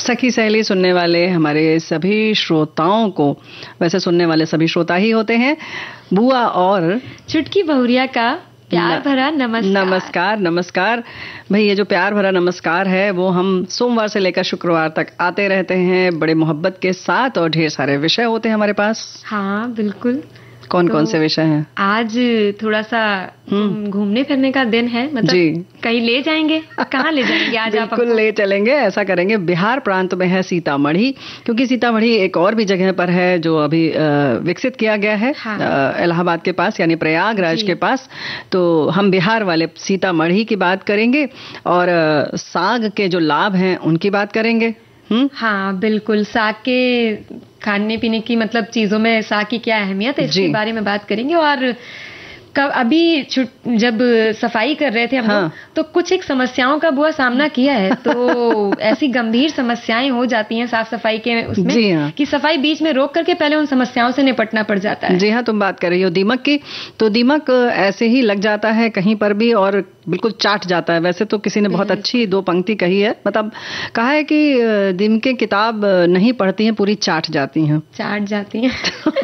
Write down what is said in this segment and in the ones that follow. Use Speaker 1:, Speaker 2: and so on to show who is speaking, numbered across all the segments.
Speaker 1: सखी सहेली सुनने वाले हमारे सभी श्रोताओं को, वैसे सुनने वाले सभी श्रोता ही होते हैं, बुआ और
Speaker 2: चुटकी बहुरिया का प्यार भरा नमस्कार।
Speaker 1: नमस्कार नमस्कार। भाई ये जो प्यार भरा नमस्कार है वो हम सोमवार से लेकर शुक्रवार तक आते रहते हैं, बड़े मोहब्बत के साथ, और ढेर सारे विषय होते हैं हमारे पास।
Speaker 2: हाँ बिल्कुल।
Speaker 1: कौन कौन से विषय हैं?
Speaker 2: आज थोड़ा सा घूमने फिरने का दिन है, मतलब
Speaker 1: जी।
Speaker 2: कहीं ले जाएंगे? कहाँ ले जाएंगे आज? आप
Speaker 1: बिल्कुल ले चलेंगे। ऐसा करेंगे, बिहार प्रांत में है सीतामढ़ी, क्योंकि सीतामढ़ी एक और भी जगह पर है जो अभी विकसित किया गया है। हाँ। इलाहाबाद के पास, यानी प्रयागराज के पास। तो हम बिहार वाले सीतामढ़ी की बात करेंगे और साग के जो लाभ हैं उनकी बात करेंगे।
Speaker 2: हाँ बिल्कुल, साग के खाने पीने की मतलब चीजों में साग की क्या अहमियत है इसके बारे में बात करेंगे। और अभी जब सफाई कर रहे थे हम लोग, तो कुछ एक समस्याओं का बुआ सामना किया है। तो ऐसी गंभीर समस्याएं हो जाती हैं साफ सफाई के उसमें कि सफाई बीच में रोक करके पहले उन समस्याओं से निपटना पड़ जाता है।
Speaker 1: जी हाँ, तुम बात कर रही हो दीमक की। तो दीमक ऐसे ही लग जाता है कहीं पर भी और बिल्कुल चाट जाता है। वैसे तो किसी ने बहुत अच्छी 2 पंक्ति कही है, मतलब कहा है कि दीमकें किताब नहीं पढ़ती हैं, पूरी चाट जाती हैं।
Speaker 2: चाट जाती हैं।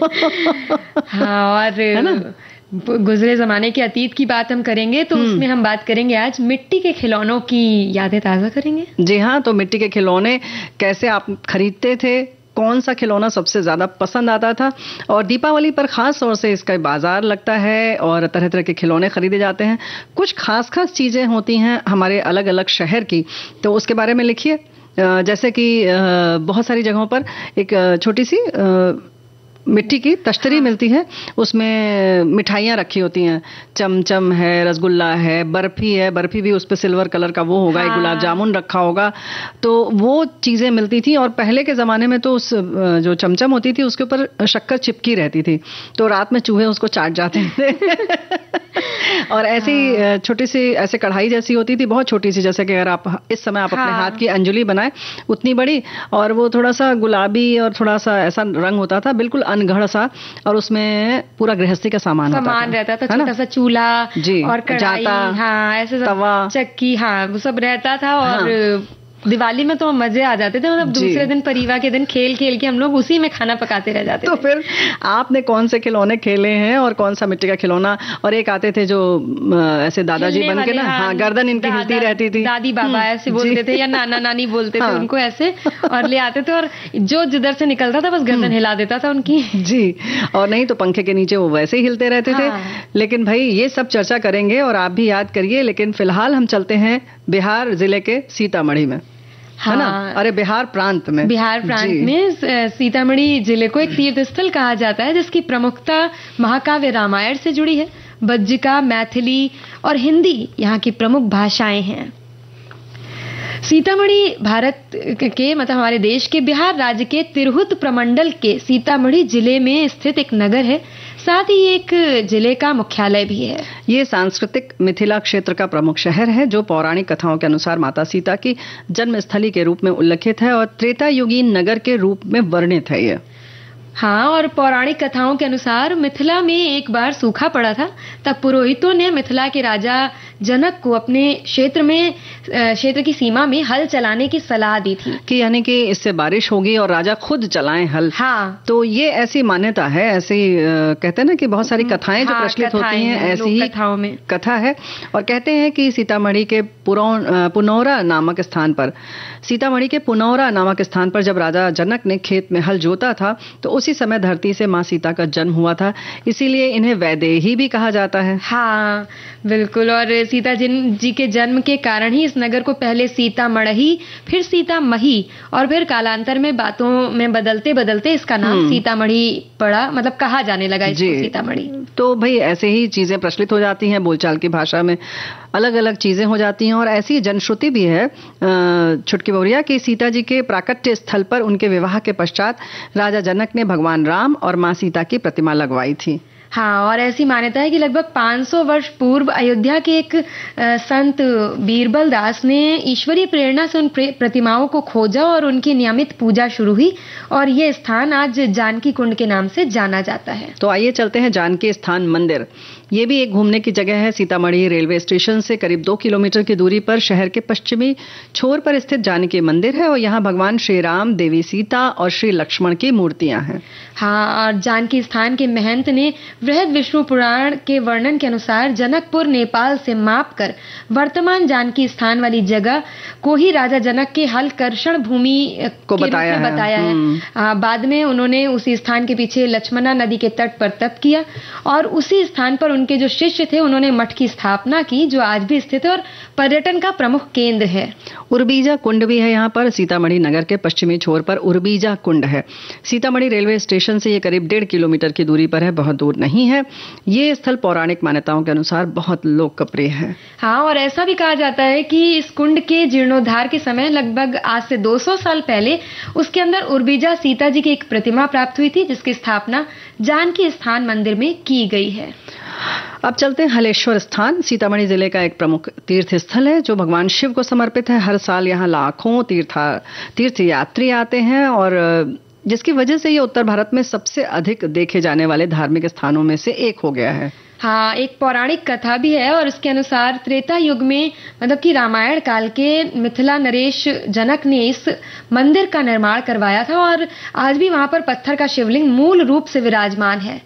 Speaker 2: हाँ, और है ना, गुजरे जमाने के अतीत की बात हम करेंगे तो उसमें हम बात करेंगे आज मिट्टी के खिलौनों की यादें ताज़ा करेंगे। जी
Speaker 1: हाँ, तो मिट्टी के खिलौने कैसे आप खरीदते थे, कौन सा खिलौना सबसे ज्यादा पसंद आता था, और दीपावली पर खास तौर से इसका बाजार लगता है और तरह तरह के खिलौने खरीदे जाते हैं। कुछ खास चीजें होती हैं हमारे अलग अलग शहर की, तो उसके बारे में लिखिए। जैसे कि बहुत सारी जगहों पर एक छोटी सी मिट्टी की तश्तरी मिलती है, उसमें मिठाइयाँ रखी होती हैं, चमचम है, रसगुल्ला है, बर्फी है। बर्फी भी उस पे सिल्वर कलर का वो होगा, एक गुलाब जामुन रखा होगा। तो वो चीजें मिलती थी। और पहले के जमाने में तो उस जो चमचम होती थी उसके ऊपर शक्कर चिपकी रहती थी, तो रात में चूहे उसको चाट जाते थे। और ऐसी छोटी सी ऐसे कढ़ाई जैसी होती थी, बहुत छोटी सी, जैसे कि अगर आप इस समय आप अपने हाथ की अंजुली बनाए उतनी बड़ी, और वो थोड़ा सा गुलाबी और थोड़ा सा ऐसा रंग होता था, बिल्कुल अनगढ़ सा, और उसमें पूरा गृहस्थी का सामान रहता था। छोटा सा चूल्हा और कढ़ाई, हाँ ऐसे तवा, चक्की, हाँ वो सब रहता था। और दिवाली में तो मजे आ जाते थे, मतलब दूसरे दिन परिवार के दिन खेल खेल के हम लोग उसी में खाना पकाते रह जाते थे। तो फिर आपने कौन से खिलौने खेले हैं और कौन सा मिट्टी का खिलौना? और एक आते थे जो ऐसे दादाजी बन के ना, हाँ गर्दन इनकी हिलती रहती थी, दादी बाबा ऐसे बोलते थे, या नाना नानी बोलते थे उनको ऐसे, और ले आते थे, और जो जिधर से निकलता था बस गर्दन हिला देता था उनकी। जी, और नहीं तो पंखे के नीचे वो वैसे ही हिलते रहते थे। लेकिन भाई ये सब चर्चा करेंगे और आप भी याद करिए, लेकिन फिलहाल हम चलते हैं बिहार जिले के सीतामढ़ी में। है ना? अरे बिहार प्रांत में, सीतामढ़ी जिले को एक तीर्थ स्थल कहा जाता है, जिसकी प्रमुखता महाकाव्य रामायण से जुड़ी है। बज्जिका, मैथिली और हिंदी यहाँ की प्रमुख भाषाएं हैं। सीतामढ़ी भारत के, मतलब हमारे देश के बिहार राज्य के तिरहुत प्रमंडल के सीतामढ़ी जिले में स्थित एक नगर है, साथ ही एक जिले का मुख्यालय भी है। ये सांस्कृतिक मिथिला क्षेत्र का प्रमुख शहर है, जो पौराणिक कथाओं के अनुसार माता सीता की जन्मस्थली के रूप में उल्लेखित है और त्रेतायुगीन नगर के रूप में वर्णित है ये। हाँ, और पौराणिक कथाओं के अनुसार मिथिला में एक बार सूखा पड़ा था, तब पुरोहितों ने मिथिला के राजा जनक को अपने क्षेत्र की सीमा में हल चलाने की सलाह दी थी, कि यानी कि इससे बारिश होगी और राजा खुद चलाएं हल। हाँ, तो ये ऐसी मान्यता है, ऐसी कहते हैं ना कि बहुत सारी कथाएं जो प्रचलित होती हैं, ऐसी ही कथाओं में कथा है। और कहते हैं कि सीतामढ़ी के पुनौरा नामक स्थान पर जब राजा जनक ने खेत में हल जोता था, तो उसी समय धरती से माँ सीता का जन्म हुआ था, इसीलिए इन्हें वैदेही भी कहा जाता है। हाँ बिल्कुल, और सीता जी के जन्म के कारण ही इस नगर को पहले सीतामढ़ी, फिर सीतामढ़ी, और फिर कालांतर में बातों में बदलते बदलते इसका नाम सीतामढ़ी पड़ा, मतलब कहा जाने लगा इसको सीतामढ़ी। तो भाई ऐसे ही चीजें प्रचलित हो जाती हैं, बोलचाल की भाषा में अलग अलग चीजें हो जाती हैं। और ऐसी जनश्रुति भी है चुटकी बहुरिया की, सीता जी के प्राकट्य स्थल पर उनके विवाह के पश्चात राजा जनक ने भगवान राम और माँ सीता की प्रतिमा लगवाई थी। हाँ, और ऐसी मान्यता है कि लगभग 500 वर्ष पूर्व अयोध्या के एक संत बीरबल दास ने ईश्वरीय प्रेरणा से उन प्रतिमाओं को खोजा और उनकी नियमित पूजा शुरू हुई, और ये स्थान आज जानकी कुंड के नाम से जाना जाता है। तो आइए चलते हैं जानकी स्थान मंदिर। ये भी एक घूमने की जगह है। सीतामढ़ी रेलवे स्टेशन से करीब 2 किलोमीटर की दूरी पर शहर के पश्चिमी छोर पर स्थित जानकी मंदिर है और यहाँ भगवान श्री राम, देवी सीता और श्री लक्ष्मण की मूर्तियां हैं।
Speaker 2: हाँ, और जानकी स्थान के महंत ने बृहद विष्णु पुराण के वर्णन के अनुसार जनकपुर नेपाल से मापकर वर्तमान जानकी स्थान वाली जगह को ही राजा जनक के हलकर्षण भूमि को बताया है। बाद में उन्होंने उसी स्थान के पीछे लक्ष्मणा नदी के तट पर तप किया और उसी स्थान पर उनके जो शिष्य थे उन्होंने मठ की स्थापना की, जो आज भी स्थित है और पर्यटन का प्रमुख केंद्र है।
Speaker 1: उर्बीजा कुंड भी है यहाँ पर। सीतामढ़ी नगर के पश्चिमी छोर पर उर्बीजा कुंड है। सीतामढ़ी रेलवे स्टेशन से ये करीब 1.5 किलोमीटर की दूरी पर है, बहुत दूर नहीं है। ये स्थल पौराणिक मान्यताओं के अनुसार बहुत लोकप्रिय है।
Speaker 2: हाँ, और ऐसा भी कहा जाता है कि इस कुंड के जीर्णोद्धार के समय लगभग आज से 200 साल पहले उसके अंदर उर्बीजा सीता जी की एक प्रतिमा प्राप्त हुई थी, जिसकी स्थापना जानकी स्थान मंदिर में की गई है।
Speaker 1: अब चलते हैं हलेश्वर स्थान। सीतामढ़ी जिले का एक प्रमुख तीर्थ स्थल है जो भगवान शिव को समर्पित है। हर साल यहाँ लाखों तीर्थयात्री आते हैं और जिसकी वजह से ये उत्तर भारत में सबसे अधिक देखे जाने वाले धार्मिक स्थानों में से एक हो गया है।
Speaker 2: हाँ, एक पौराणिक कथा भी है और इसके अनुसार त्रेता युग में मतलब कि रामायण काल के मिथिला नरेश जनक ने इस मंदिर का निर्माण करवाया था और आज भी वहां पर पत्थर का शिवलिंग मूल रूप से विराजमान है।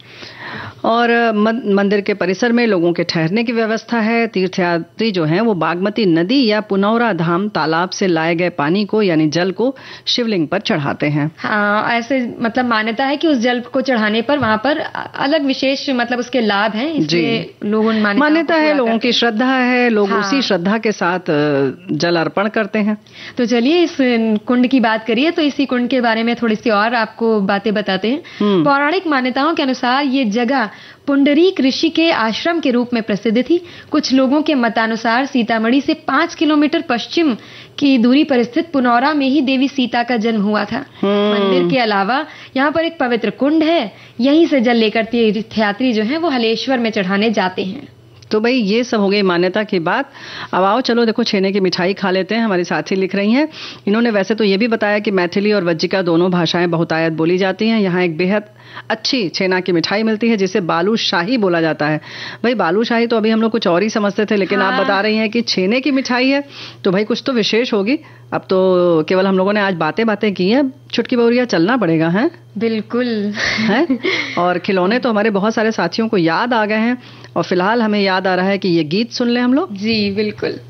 Speaker 1: और मंदिर के परिसर में लोगों के ठहरने की व्यवस्था है। तीर्थयात्री जो हैं वो बागमती नदी या पुनौरा धाम तालाब से लाए गए पानी को यानी जल को शिवलिंग पर चढ़ाते हैं।
Speaker 2: हाँ, ऐसे मतलब मान्यता है कि उस जल को चढ़ाने पर वहां पर अलग विशेष मतलब उसके लाभ हैं, इसलिए लोगों
Speaker 1: मान्यता है, लोगों की श्रद्धा है, लोग उसी श्रद्धा के साथ जल अर्पण करते हैं।
Speaker 2: तो चलिए इस कुंड की बात करिए, तो इसी कुंड के बारे में थोड़ी सी और आपको बातें बताते हैं। पौराणिक मान्यताओं के अनुसार ये जगह पुंडरीक ऋषि के आश्रम के रूप में प्रसिद्ध थी। कुछ लोगों के मतानुसार सीतामढ़ी से 5 किलोमीटर पश्चिम की दूरी पर स्थित पुनौरा में ही देवी सीता का जन्म हुआ था। मंदिर के अलावा यहाँ पर एक पवित्र कुंड है, यहीं से जल लेकर तीर्थयात्री जो हैं वो हलेश्वर में चढ़ाने जाते हैं।
Speaker 1: तो भाई ये सब हो गई मान्यता की बात। अब आओ चलो देखो छेने की मिठाई खा लेते हैं। हमारी साथी लिख रही हैं, इन्होंने वैसे तो ये भी बताया कि मैथिली और वज्जिका दोनों भाषाएं बहुतायत बोली जाती हैं। यहाँ एक बेहद अच्छी छेना की मिठाई मिलती है जिसे बालूशाही बोला जाता है। भाई बालूशाही तो अभी हम लोग कुछ और ही समझते थे, लेकिन आप बता रही हैं कि छेने की मिठाई है, तो भाई कुछ तो विशेष होगी। अब तो केवल हम लोगों ने आज बातें की हैं, छुटकी बहुरिया चलना पड़ेगा है।
Speaker 2: बिल्कुल
Speaker 1: है। और खिलौने तो हमारे बहुत सारे साथियों को याद आ गए हैं और फिलहाल हमें याद आ रहा है कि ये गीत सुन लें हम लोग।
Speaker 2: जी बिल्कुल।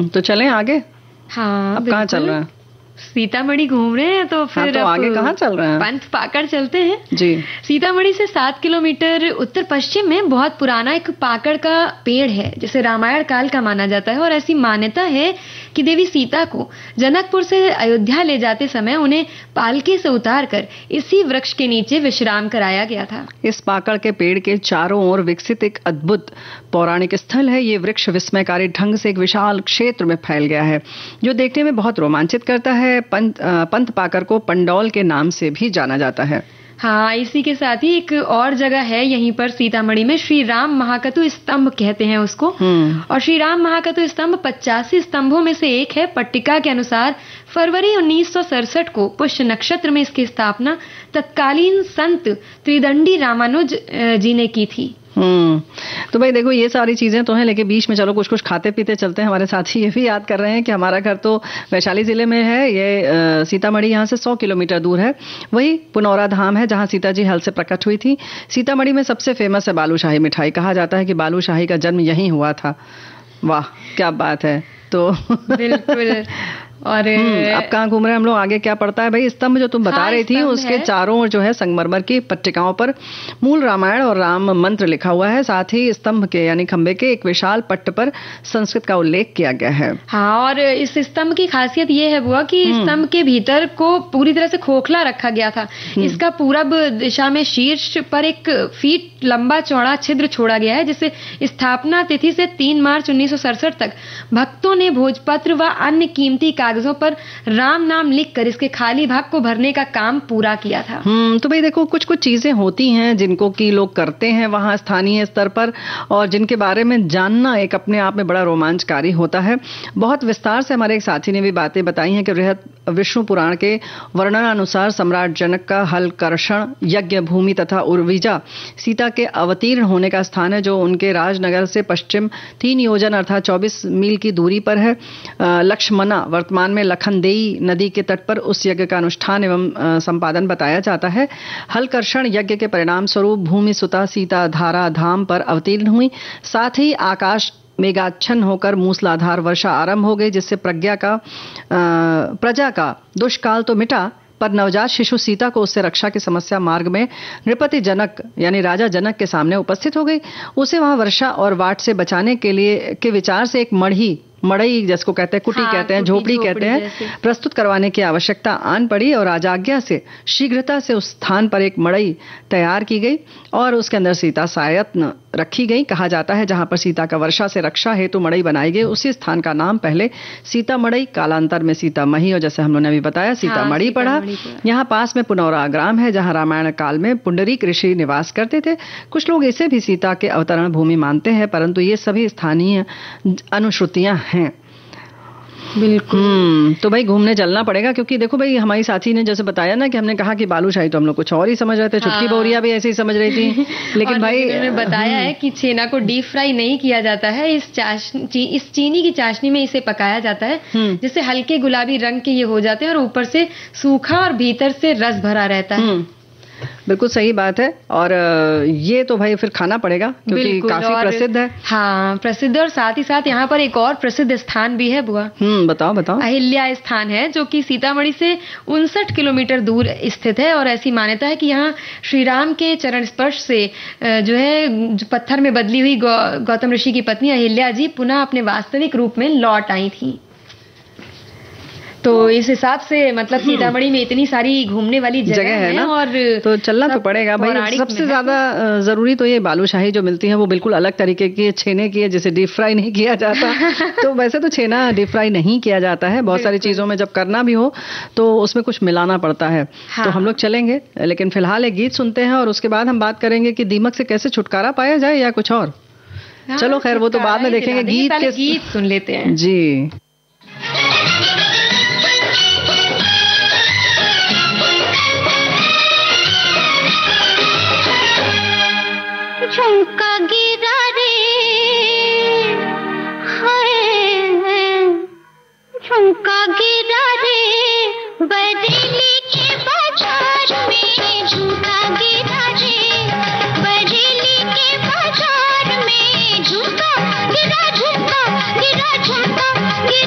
Speaker 1: तो चलें आगे।
Speaker 2: हाँ,
Speaker 1: अब कहाँ चल रहा है?
Speaker 2: सीतामढ़ी घूम रहे हैं तो फिर
Speaker 1: हाँ, तो आगे कहाँ चल रहे हैं?
Speaker 2: पंथ पाकड़ चलते हैं
Speaker 1: जी।
Speaker 2: सीतामढ़ी से 7 किलोमीटर उत्तर पश्चिम में बहुत पुराना एक पाकड़ का पेड़ है जिसे रामायण काल का माना जाता है। और ऐसी मान्यता है कि देवी सीता को जनकपुर से अयोध्या ले जाते समय उन्हें पालकी से उतार कर इसी वृक्ष के नीचे विश्राम कराया गया था।
Speaker 1: इस पाकड़ के पेड़ के चारों ओर विकसित एक अद्भुत पौराणिक स्थल है। ये वृक्ष विस्मयकारी ढंग से एक विशाल क्षेत्र में फैल गया है जो देखने में बहुत रोमांचित करता है। पंथ पाकड़ को पंडौल के नाम से भी जाना जाता है।
Speaker 2: हाँ, इसी के साथ ही एक और जगह है यहीं पर सीतामढ़ी में, श्री राम महाकतु स्तंभ कहते हैं उसको। और श्री राम महाकतु स्तंभ 85 स्तंभों में से एक है। पट्टिका के अनुसार फरवरी 1967 को पुष्य नक्षत्र में इसकी स्थापना तत्कालीन संत त्रिदंडी रामानुज जी ने की थी।
Speaker 1: तो भाई देखो ये सारी चीजें तो हैं, लेकिन बीच में चलो कुछ कुछ खाते पीते चलते हैं। हमारे साथी ये भी याद कर रहे हैं कि हमारा घर तो वैशाली जिले में है, ये सीतामढ़ी यहाँ से 100 किलोमीटर दूर है। वही पुनौरा धाम है जहाँ सीता जी हल से प्रकट हुई थी। सीतामढ़ी में सबसे फेमस है बालूशाही मिठाई। कहा जाता है कि बालूशाही का जन्म यहीं हुआ था। वाह क्या बात है। तो
Speaker 2: बिल्कुल। और
Speaker 1: अब कहाँ घूम रहे हैं हम लोग, आगे क्या पड़ता है भाई? स्तंभ जो तुम बता रही थी उसके चारों ओर जो है संगमरमर की पट्टिकाओं पर मूल रामायण और राम मंत्र लिखा हुआ है। साथ ही स्तंभ के यानी खंबे के एक विशाल पट्ट पर संस्कृत का उल्लेख किया गया है।
Speaker 2: हाँ, और इस स्तंभ की खासियत ये है बुआ कि स्तंभ के भीतर को पूरी तरह से खोखला रखा गया था। इसका पूरब दिशा में शीर्ष पर 1 फीट लंबा चौड़ा छिद्र छोड़ा गया है जिसे स्थापना तिथि से 3 मार्च 1967 तक भक्तों ने भोजपत्र व अन्य कीमती कागजों पर राम नाम लिखकर इसके खाली भाग को भरने का काम पूरा किया था।
Speaker 1: तो भाई देखो कुछ कुछ चीजें होती हैं जिनको कि लोग करते हैं वहां स्थानीय स्तर पर, और जिनके बारे में जानना एक अपने आप में बड़ा रोमांचकारी होता है। बहुत विस्तार से हमारे एक साथी ने भी बातें बताई हैं कि बृहद विष्णु पुराण के वर्णनानुसार सम्राट जनक का हलकर्षण यज्ञ भूमि तथा उर्विजा सीता के अवतीर्ण होने का स्थान है जो उनके राजनगर से पश्चिम 3 योजन अर्थात 24 मील की दूरी पर है। लक्ष्मणा वर्तमान में लखनदेई नदी के तट पर उस यज्ञ का अनुष्ठान एवं संपादन बताया जाता है। हलकर्षण यज्ञ के परिणाम स्वरूप भूमि सुता सीता धारा धाम पर अवतीर्ण हुई। साथ ही आकाश मेघाच्छन्न होकर मूसलाधार वर्षा आरंभ हो गई जिससे प्रजा का दुष्काल तो मिटा पर नवजात शिशु सीता को उससे रक्षा की समस्या मार्ग में नृपति जनक यानी राजा जनक के सामने उपस्थित हो गई। उसे वहां वर्षा और वाट से बचाने के लिए के विचार से एक मड़ई जिसको कहते हैं कुटी कहते हैं झोपड़ी कहते हैं प्रस्तुत करवाने की आवश्यकता आन पड़ी और राजाज्ञा से शीघ्रता से उस स्थान पर एक मड़ई तैयार की गई और उसके अंदर सीता सायत्न रखी गई। कहा जाता है जहां पर सीता का वर्षा से रक्षा हेतु मड़ई बनाई गई उसी स्थान का नाम पहले सीता मड़ई कालांतर में सीता मही और जैसे हम लोगों ने अभी बताया सीता मड़ी पड़ा। यहाँ पास में पुनौरा ग्राम है जहाँ रामायण काल में पुंडरीक ऋषि निवास करते थे। कुछ लोग इसे भी सीता के अवतरण भूमि मानते हैं परंतु ये सभी स्थानीय अनुश्रुतियां हैं।
Speaker 2: बिल्कुल।
Speaker 1: तो भाई घूमने चलना पड़ेगा क्योंकि देखो भाई हमारी साथी ने जैसे बताया ना कि हमने कहा कि बालूशाही तो हम लोग कुछ और ही समझ रहे थे। चुटकी बोरिया भी ऐसे ही समझ रही थी लेकिन भाई
Speaker 2: उन्होंने बताया है कि छेना को डीप फ्राई नहीं किया जाता है। इस चीनी की चाशनी में इसे पकाया जाता है जिससे हल्के गुलाबी रंग के ये हो जाते हैं और ऊपर से सूखा और भीतर से रस भरा रहता है।
Speaker 1: बिल्कुल सही बात है। और ये तो भाई फिर खाना पड़ेगा क्योंकि काफी प्रसिद्ध है।
Speaker 2: हाँ प्रसिद्ध और साथ ही साथ यहाँ पर एक और प्रसिद्ध स्थान भी है बुआ।
Speaker 1: बताओ बताओ।
Speaker 2: अहिल्या स्थान है जो कि सीतामढ़ी से 59 किलोमीटर दूर स्थित है और ऐसी मान्यता है कि यहाँ श्री राम के चरण स्पर्श से जो है पत्थर में बदली हुई गौतम ऋषि की पत्नी अहिल्या जी पुनः अपने वास्तविक रूप में लौट आई थी। तो इस हिसाब से मतलब सीतामढ़ी में इतनी सारी घूमने वाली जगह है ना और
Speaker 1: तो चलना तो पड़ेगा भाई। सबसे ज्यादा जरूरी तो ये बालूशाही जो मिलती है वो बिल्कुल अलग तरीके की छेने की है जिसे डीप फ्राई नहीं किया जाता। तो वैसे तो छेना डीप फ्राई नहीं किया जाता है। बहुत सारी चीजों में जब करना भी हो तो उसमें कुछ मिलाना पड़ता है। तो हम लोग चलेंगे लेकिन फिलहाल एक गीत सुनते हैं और उसके बाद हम बात करेंगे कि दीमक से कैसे छुटकारा पाया जाए या कुछ और। चलो खैर वो तो बाद में देखेंगे।
Speaker 2: गीत सुन लेते हैं
Speaker 1: जी।
Speaker 3: झुमका गिरा रे हाय झुमका गिरा रे बरेली के बाजार में झुमका गिरा रे बरेली के बाजार में झुमका गिरा झुमका गिरा झुमका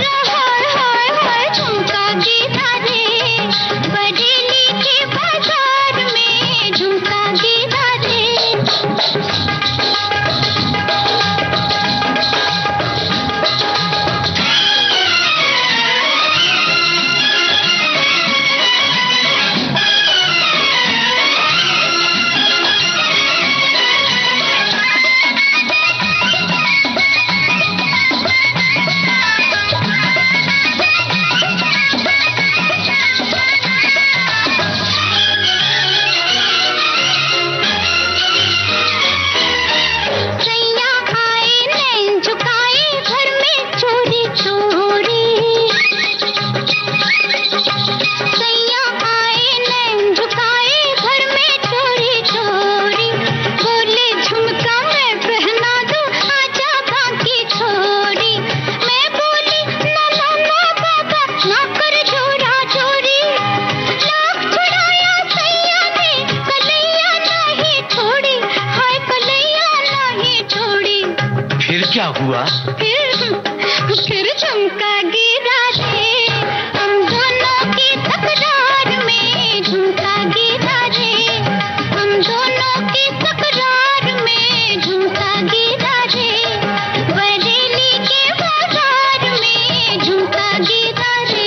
Speaker 4: हुआ?
Speaker 3: फिर झुमका गिरा रे, हम दोनों की तकरार में झुमका गिरा रे, हम दोनों की तकरार में झुमका गिरा रे, बरेली के बाजार में झुमका गिरा रे।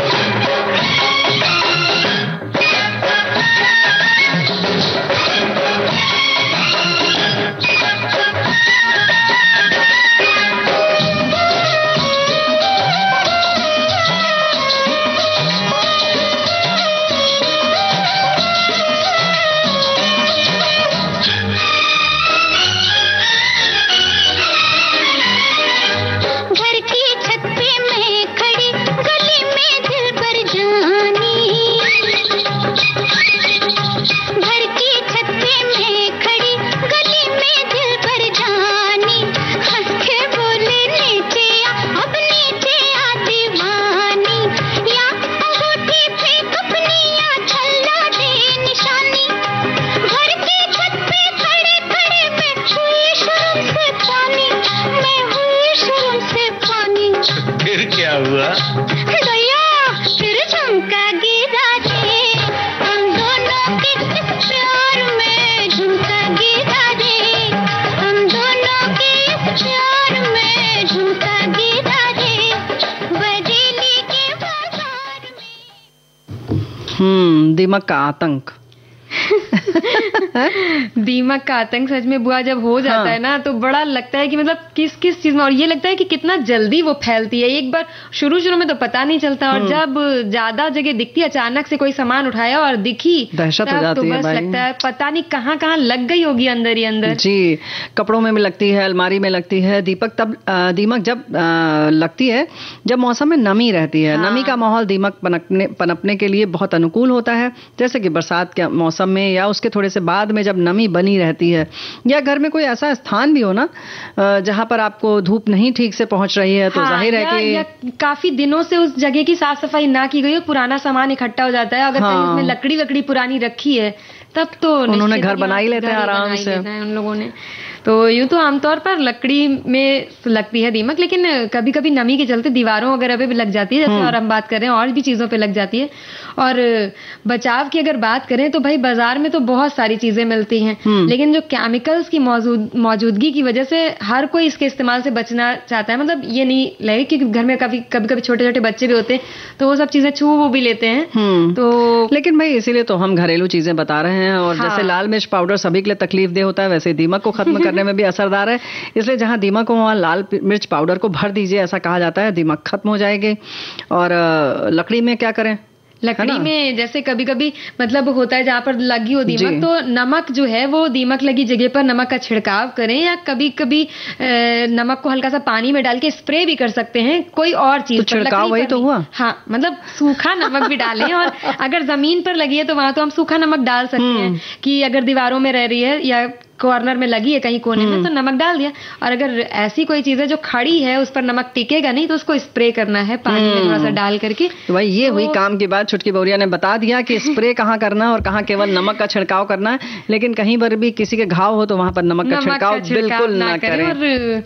Speaker 1: दीमक का आतंक।
Speaker 2: दीमक का आतंक सच में बुआ जब हो जाता है ना तो बड़ा लगता है कि मतलब किस किस चीज में, और ये लगता है कि कितना जल्दी वो फैलती है। एक बार शुरू में तो पता नहीं चलता, और जब ज्यादा जगह दिखती, अचानक से कोई सामान उठाया और दिखी,
Speaker 1: दहशत हो जाती है।
Speaker 2: बस लगता है पता नहीं कहाँ कहाँ लग गई होगी अंदर ही अंदर।
Speaker 1: जी, कपड़ों में भी लगती है, अलमारी में लगती है। दीमक जब लगती है जब मौसम में नमी रहती है। नमी का माहौल दीमक पनपने के लिए बहुत अनुकूल होता है, जैसे कि बरसात के मौसम में या उसके थोड़े से बाद में जब नमी बनी रहती है, या घर में कोई ऐसा स्थान भी हो ना जहां पर आपको धूप नहीं ठीक से पहुंच रही है, तो जाहिर है कि
Speaker 2: काफी दिनों से उस जगह की साफ सफाई ना की गई हो, पुराना सामान इकट्ठा हो जाता है। अगर कहीं उसमें लकड़ी पुरानी रखी है तब तो
Speaker 1: उन्होंने घर बना ही लेते हैं आराम से
Speaker 2: उन लोगों ने। तो यूं तो आमतौर पर लकड़ी में लगती है दीमक, लेकिन कभी कभी नमी के चलते दीवारों वगैरह पे भी लग जाती है, जैसे और हम बात कर रहे हैं, और भी चीजों पे लग जाती है। और बचाव की अगर बात करें तो भाई बाजार में तो बहुत सारी चीजें मिलती हैं, लेकिन जो केमिकल्स की मौजूदगी की वजह से हर कोई इसके इस्तेमाल से बचना चाहता है। मतलब ये नहीं लगे कि घर में कभी कभी छोटे छोटे बच्चे भी होते हैं तो वो सब चीजें छू भी लेते हैं। तो
Speaker 1: लेकिन भाई इसीलिए तो हम घरेलू चीजें बता रहे हैं, और जैसे लाल मिर्च पाउडर सभी के लिए तकलीफ दे होता है, वैसे दीमक को खत्म करने में भी असरदार है। इसलिए जहां दीमक हो वहां लाल मिर्च पाउडर को भर दीजिए, ऐसा कहा जाता है, दीमक खत्म हो जाएगी। और लकड़ी में क्या करें?
Speaker 2: लकड़ी में जैसे कभी कभी मतलब होता है जहाँ पर लगी हो दीमक, तो नमक जो है वो दीमक लगी जगह पर नमक का छिड़काव करें, या कभी कभी नमक को हल्का सा पानी में डाल के स्प्रे भी कर सकते हैं कोई और चीज।
Speaker 1: तो छिड़काव वही तो हुआ।
Speaker 2: हाँ, मतलब सूखा नमक भी डालें, और अगर जमीन पर लगी है तो वहां तो हम सूखा नमक डाल सकते हैं कि अगर दीवारों में रह रही है या कॉर्नर में लगी है कहीं कोने में तो नमक डाल दिया। और अगर ऐसी कोई चीज है जो खड़ी है उस पर नमक टिकेगा नहीं तो उसको स्प्रे करना है पानी में थोड़ा सा डाल करके।
Speaker 1: तो भाई ये हुई काम की बात। छुटकी बहुरिया ने बता दिया कि स्प्रे कहाँ करना है और कहाँ केवल नमक का छिड़काव करना है, लेकिन कहीं पर भी किसी के घाव हो तो वहां पर नमक का छिड़काव बिल्कुल ना करें।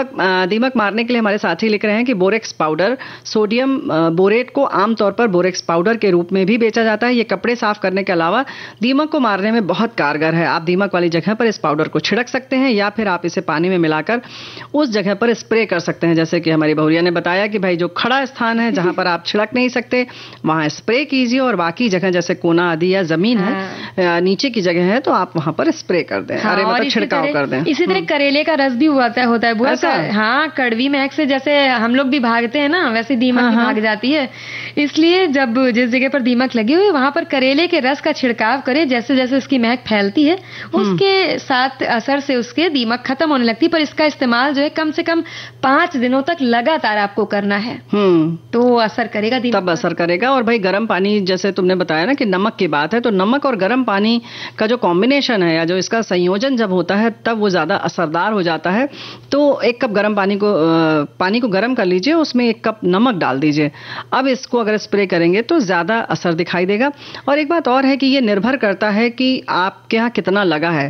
Speaker 1: दीमक मारने के लिए हमारे साथी लिख रहे हैं कि बोरेक्स पाउडर, सोडियम बोरेट को आमतौर पर बोरेक्स पाउडर के रूप में भी बेचा जाता है। ये कपड़े साफ करने के अलावा दीमक को मारने में बहुत कारगर है। आप दीमक वाली जगह पर पाउडर को छिड़क सकते हैं, या फिर आप इसे पानी में मिलाकर उस जगह पर स्प्रे कर सकते हैं। जैसे कि हमारी बहुरिया ने बताया कि भाई जो खड़ा स्थान है जहां पर आप छिड़क नहीं सकते वहां स्प्रे कीजिए, और बाकी जगह जैसे कोना आदि या जमीन है नीचे की जगह है तो आप वहां पर स्प्रे कर दें। अरे मतलब छिड़काव कर दें।
Speaker 2: इसी तरह करेले का रस भी होता है बुआ। हाँ, कड़वी महक से जैसे हम लोग भी भागते हैं ना, वैसे दीमक भी भाग जाती है। इसलिए जब जिस जगह पर दीमक लगी हुई है वहां पर करेले के रस का छिड़काव करें। जैसे जैसे उसकी महक फैलती है उसके साथ असर से उसके दीमक खत्म होने लगती है। पर इसका इस्तेमाल जो है कम से कम 5 दिनों तक लगातार आपको करना है, तो असर करेगा दीमक,
Speaker 1: तब असर करेगा। और भाई गर्म पानी, जैसे तुमने बताया ना कि नमक की बात है, तो नमक और गर्म पानी का जो कॉम्बिनेशन है या जो इसका संयोजन जब होता है तब वो ज्यादा असरदार हो जाता है। तो 1 कप गर्म पानी को गर्म कर लीजिए, उसमें 1 कप नमक डाल दीजिए। अब इसको अगर स्प्रे करेंगे तो ज्यादा असर दिखाई देगा। और एक बात और है कि ये निर्भर करता है कि आपके यहाँ कितना लगा है।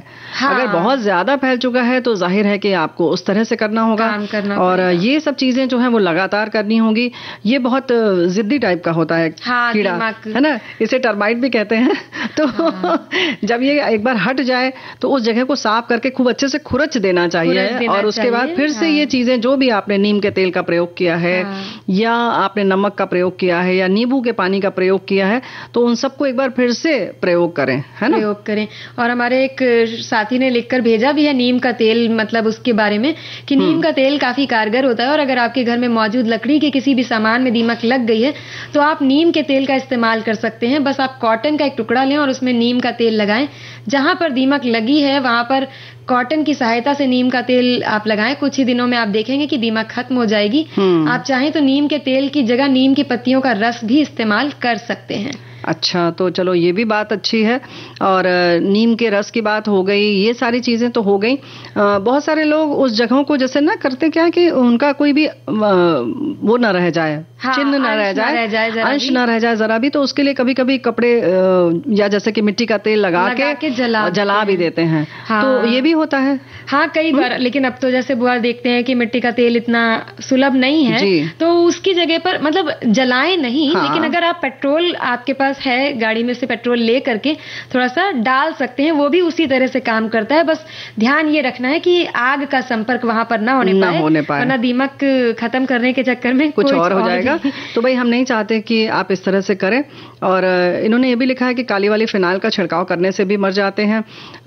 Speaker 1: अगर बहुत ज्यादा फैल चुका है तो जाहिर है कि आपको उस तरह से करना होगा, और ये सब चीजें जो है वो लगातार करनी होगी। ये बहुत जिद्दी टाइप का होता है कीड़ा, है ना, इसे टर्माइट भी कहते हैं। तो जब ये एक बार हट जाए तो उस जगह को साफ करके खूब अच्छे से खुरच देना चाहिए, और उसके बाद फिर से ये चीजें जो भी आपने नीम के तेल का प्रयोग किया है, या आपने नमक का प्रयोग किया है, या नींबू के पानी का प्रयोग किया है, तो उन सबको एक बार फिर से प्रयोग करें, है ना,
Speaker 2: प्रयोग करें। और हमारे एक साथी ने लिखकर भेजा भी है नीम का तेल, मतलब उसके बारे में कि नीम का तेल काफी कारगर होता है, और अगर आपके घर में मौजूद लकड़ी के किसी भी सामान में दीमक लग गई है तो आप नीम के तेल का इस्तेमाल कर सकते हैं। बस आप कॉटन का एक टुकड़ा लें और उसमें नीम का तेल लगाएं। जहां पर दीमक लगी है वहां पर कॉटन की सहायता से नीम का तेल आप लगाएं। कुछ ही दिनों में आप देखेंगे कि दीमक खत्म हो जाएगी। आप चाहें तो नीम के तेल की जगह नीम की पत्तियों का रस भी इस्तेमाल कर सकते हैं।
Speaker 1: अच्छा, तो चलो ये भी बात अच्छी है। और नीम के रस की बात हो गई, ये सारी चीजें तो हो गई। बहुत सारे लोग उस जगहों को जैसे ना करते क्या कि उनका कोई भी वो न रह जाए, चिन्ह न रह जाए, अंश न रह जाए जरा भी, तो उसके लिए कभी कभी कपड़े या जैसे कि मिट्टी का तेल लगा के जला भी देते हैं। तो ये भी होता है।
Speaker 2: हाँ, कई बार। लेकिन अब तो जैसे बुआ देखते हैं कि मिट्टी का तेल इतना सुलभ नहीं है, तो उसकी जगह पर मतलब जलाएं नहीं, लेकिन अगर आप पेट्रोल आपके पास है, गाड़ी में से पेट्रोल ले करके थोड़ा सा डाल सकते हैं, वो भी उसी तरह से काम करता है। बस ध्यान ये रखना है कि आग का संपर्क वहां पर ना होने पाए, वरना दीमक खत्म करने के चक्कर में कुछ और हो जाएगा।
Speaker 1: तो भाई हम नहीं चाहते कि आप इस तरह से करें। और इन्होंने ये भी लिखा है कि काली वाली फिनाइल का छिड़काव करने से भी मर जाते हैं।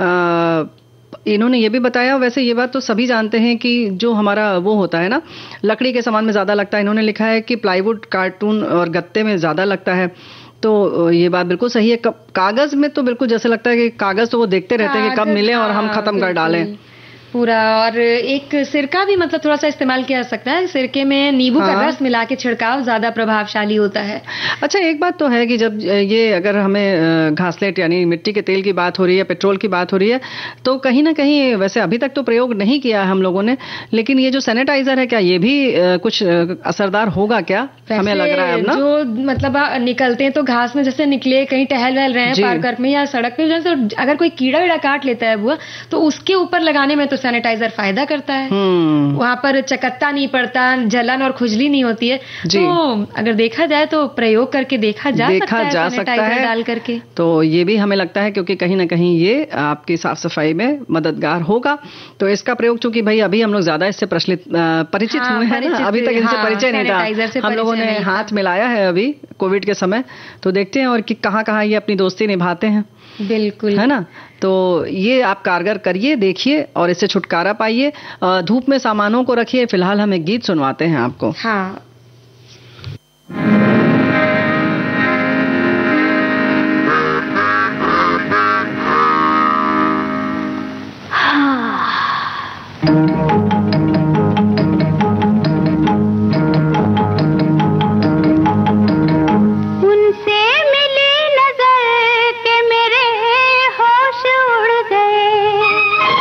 Speaker 1: इन्होंने ये भी बताया, वैसे ये बात तो सभी जानते हैं कि जो हमारा वो होता है ना, लकड़ी के सामान में ज्यादा लगता है। इन्होंने लिखा है कि प्लाईवुड, कार्टून और गत्ते में ज्यादा लगता है। तो ये बात बिल्कुल सही है। कागज में तो बिल्कुल जैसे लगता है कि कागज तो वो देखते रहते हैं कि कब मिले और हम खत्म कर डालें
Speaker 2: पूरा। और एक सिरका भी मतलब थोड़ा सा इस्तेमाल किया जा सकता है। सिरके में नींबू का रस मिला के छिड़काव ज्यादा प्रभावशाली होता है।
Speaker 1: अच्छा, एक बात तो है कि जब ये अगर हमें घासलेट यानी मिट्टी के तेल की बात हो रही है, पेट्रोल की बात हो रही है, तो कहीं ना कहीं वैसे अभी तक तो प्रयोग नहीं किया है हम लोगों ने, लेकिन ये जो सैनिटाइजर है, क्या ये भी कुछ असरदार होगा क्या? हमें लग रहा है अब ना,
Speaker 2: जो मतलब निकलते हैं तो घास में जैसे निकले, कहीं टहल वहल रहे हैं पार्क में या सड़क पे, जैसे अगर कोई कीड़ा वीड़ा काट लेता है बुआ, तो उसके ऊपर लगाने में तो सैनिटाइजर फायदा करता है। वहां पर चकत्ता नहीं पड़ता, जलन और खुजली नहीं होती है। तो अगर देखा जाए तो प्रयोग करके देखा जा सकता है डाल करके।
Speaker 1: तो ये भी हमें लगता है, क्योंकि कहीं ना कहीं ये आपकी साफ सफाई में मददगार होगा। तो इसका प्रयोग, चूंकि भाई अभी हम लोग ज्यादा इससे परिचित हुए हैं ना, अभी तक इनसे परिचय नहीं था। हम लोगों ने हाथ मिलाया है अभी कोविड के समय, तो देखते हैं और कि कहाँ कहाँ ये अपनी दोस्ती निभाते हैं।
Speaker 2: बिल्कुल,
Speaker 1: है ना। तो ये आप कारगर करिए, देखिए और इससे छुटकारा पाइए। धूप में सामानों को रखिए। फिलहाल हम एक गीत सुनवाते हैं आपको।
Speaker 2: हाँ।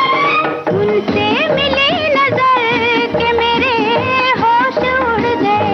Speaker 3: उनसे मिली नजर के मेरे होश उड़ गए।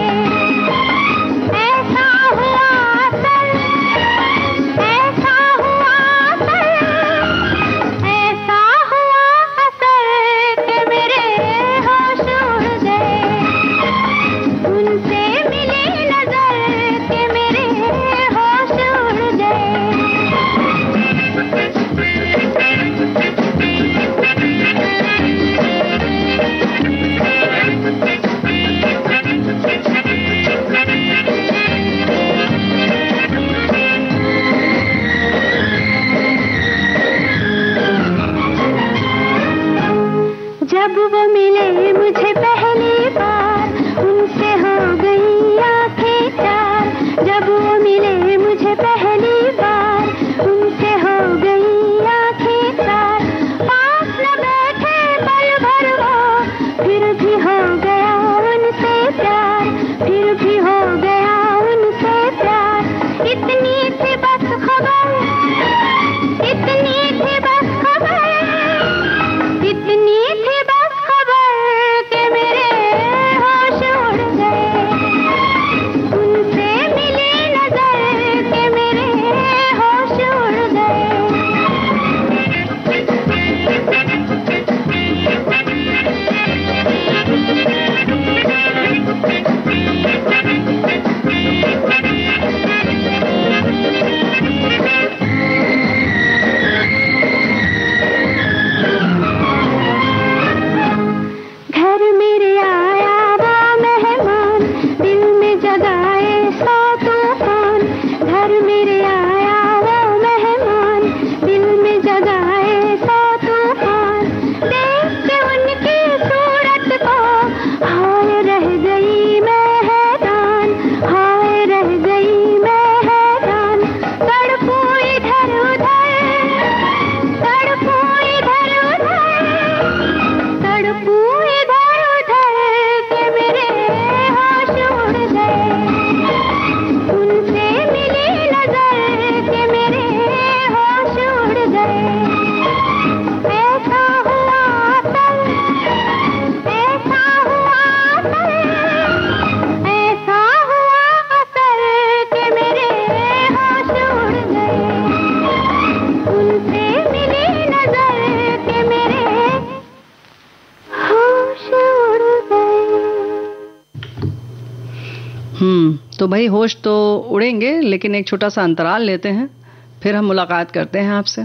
Speaker 1: तो भाई होश तो उड़ेंगे, लेकिन एक छोटा सा अंतराल लेते हैं, फिर हम मुलाकात करते हैं आपसे।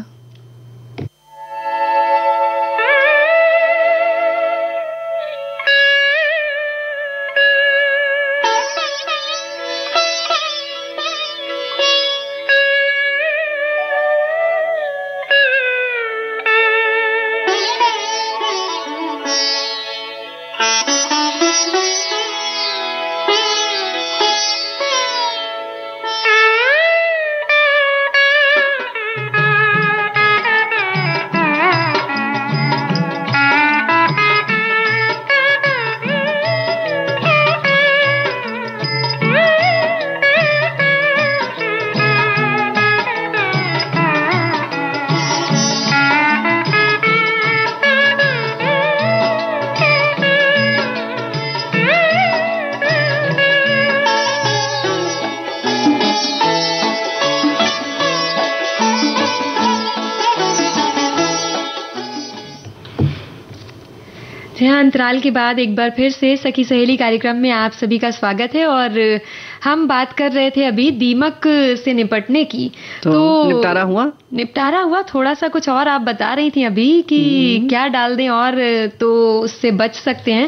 Speaker 2: अंतराल के बाद एक बार फिर से सखी सहेली कार्यक्रम में आप सभी का स्वागत है। और हम बात कर रहे थे अभी दीमक से निपटने की,
Speaker 1: तो निपटारा हुआ। थोड़ा सा कुछ और आप बता रही थी अभी कि
Speaker 2: क्या डाल दें और तो उससे बच सकते हैं।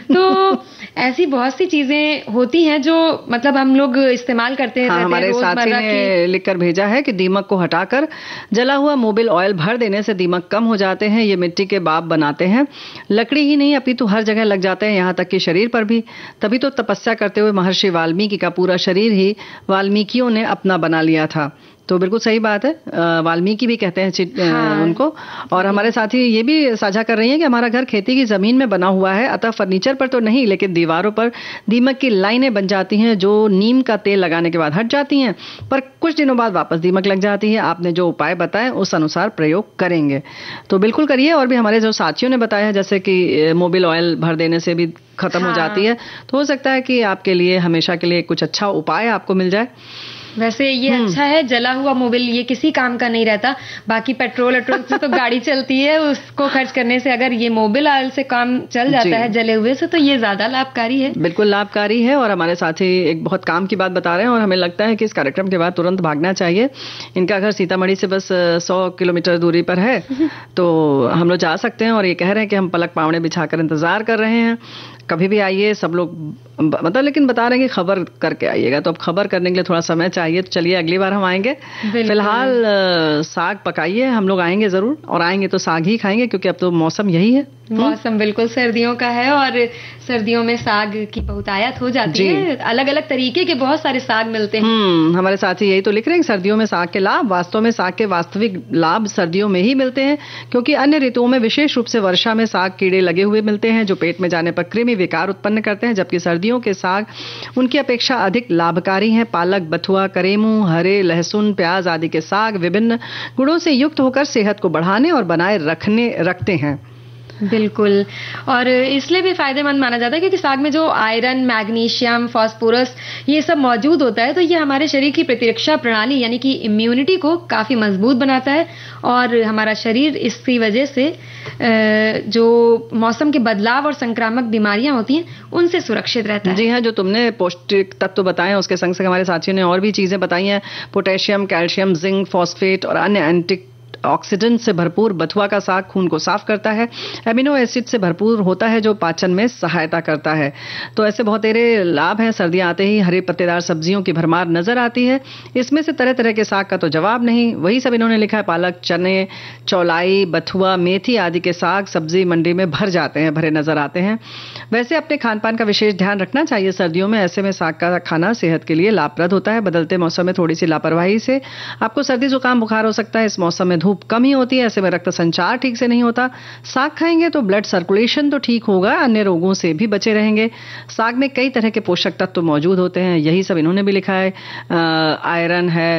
Speaker 2: तो ऐसी बहुत सी चीजें होती हैं जो मतलब हम लोग इस्तेमाल करते हैं।
Speaker 1: हमारे साथी ने लिखकर भेजा है कि दीमक को हटाकर जला हुआ मोबिल ऑयल भर देने से दीमक कम हो जाते हैं। ये मिट्टी के बाप बनाते हैं, लकड़ी ही नहीं अपितु हर जगह लग जाते हैं, यहाँ तक कि शरीर पर भी। तभी तो तपस्या करते हुए महर्षि वाल्मीकि का पूरा शरीर ही वाल्मीकियों ने अपना बना लिया था। तो बिल्कुल सही बात है, वाल्मीकि भी कहते हैं उनको। और हमारे साथी ये भी साझा कर रही हैं कि हमारा घर खेती की जमीन में बना हुआ है, अतः फर्नीचर पर तो नहीं, लेकिन दीवारों पर दीमक की लाइनें बन जाती हैं जो नीम का तेल लगाने के बाद हट जाती हैं, पर कुछ दिनों बाद वापस दीमक लग जाती है। आपने जो उपाय बताए उस अनुसार प्रयोग करेंगे, तो बिल्कुल करिए। और भी हमारे जो साथियों ने बताया है, जैसे कि मोबिल ऑयल भर देने से भी खत्म हो जाती है, तो हो सकता है कि आपके लिए हमेशा के लिए कुछ अच्छा उपाय आपको मिल जाए।
Speaker 2: वैसे ये अच्छा है, जला हुआ मोबिल ये किसी काम का नहीं रहता। बाकी पेट्रोल से तो गाड़ी चलती है, उसको खर्च करने से अगर ये मोबिल ऑयल से काम चल जाता है जले हुए से, तो ये ज्यादा लाभकारी है।
Speaker 1: बिल्कुल लाभकारी है। और हमारे साथी एक बहुत काम की बात बता रहे हैं और हमें लगता है कि इस कार्यक्रम के बाद तुरंत भागना चाहिए। इनका घर सीतामढ़ी से बस 100 किलोमीटर दूरी पर है, तो हम लोग जा सकते हैं। और ये कह रहे हैं कि हम पलक पावड़े बिछाकर इंतजार कर रहे हैं, कभी भी आइए सब लोग, मतलब लेकिन बता रहे हैं कि खबर करके आइएगा। तो अब खबर करने के लिए थोड़ा समय चाहिए, तो चलिए अगली बार हम आएंगे। फिलहाल साग पकाइए, हम लोग आएंगे जरूर, और आएंगे तो साग ही खाएंगे, क्योंकि अब तो मौसम यही है।
Speaker 2: मौसम बिल्कुल सर्दियों का है और सर्दियों में साग की बहुतायत हो जाती है। अलग अलग तरीके के बहुत सारे साग मिलते हैं।
Speaker 1: हमारे साथी यही तो लिख रहे हैं, सर्दियों में साग के लाभ। वास्तव में साग के वास्तविक लाभ सर्दियों में ही मिलते हैं, क्योंकि अन्य ऋतुओं में विशेष रूप से वर्षा में साग कीड़े लगे हुए मिलते हैं, जो पेट में जाने पर कृमि विकार उत्पन्न करते हैं, जबकि सर्दियों के साग उनकी अपेक्षा अधिक लाभकारी हैं। पालक, बथुआ, करेमू, हरे, लहसुन, प्याज आदि के साग विभिन्न गुणों से युक्त होकर सेहत को बढ़ाने और बनाए रखते हैं।
Speaker 2: बिल्कुल, और इसलिए भी फायदेमंद माना जाता है क्योंकि साग में जो आयरन, मैग्नीशियम, फास्फोरस ये सब मौजूद होता है, तो ये हमारे शरीर की प्रतिरक्षा प्रणाली यानी कि इम्यूनिटी को काफी मजबूत बनाता है। और हमारा शरीर इसकी वजह से जो मौसम के बदलाव और संक्रामक बीमारियां होती हैं उनसे सुरक्षित रहता है।
Speaker 1: जी हाँ, जो तुमने पौष्टिक तत्व बताए उसके संग संग हमारे साथियों ने और भी चीजें बताई हैं। पोटेशियम, कैल्शियम, जिंक, फॉस्फेट और अन्य एंटी ऑक्सीडेंट से भरपूर बथुआ का साग खून को साफ करता है। एमिनो एसिड से भरपूर होता है, जो पाचन में सहायता करता है। तो ऐसे बहुत सारे लाभ हैं। सर्दियां आते ही हरी पत्तेदार सब्जियों की भरमार नजर आती है। इसमें से तरह तरह के साग का तो जवाब नहीं। वही सब इन्होंने लिखा है, पालक, चने, चौलाई, बथुआ, मेथी आदि के साग सब्जी मंडी में भरे नजर आते हैं। वैसे अपने खान पान का विशेष ध्यान रखना चाहिए सर्दियों में। ऐसे में साग का खाना सेहत के लिए लाभप्रद होता है। बदलते मौसम में थोड़ी सी लापरवाही से आपको सर्दी जुकाम बुखार हो सकता है। इस मौसम में धूप कम ही होती है, ऐसे में रक्त संचार ठीक से नहीं होता। साग खाएंगे तो ब्लड सर्कुलेशन तो ठीक होगा, अन्य रोगों से भी बचे रहेंगे। साग में कई तरह के पोषक तत्व मौजूद होते हैं, यही सब इन्होंने भी लिखा है। आयरन है,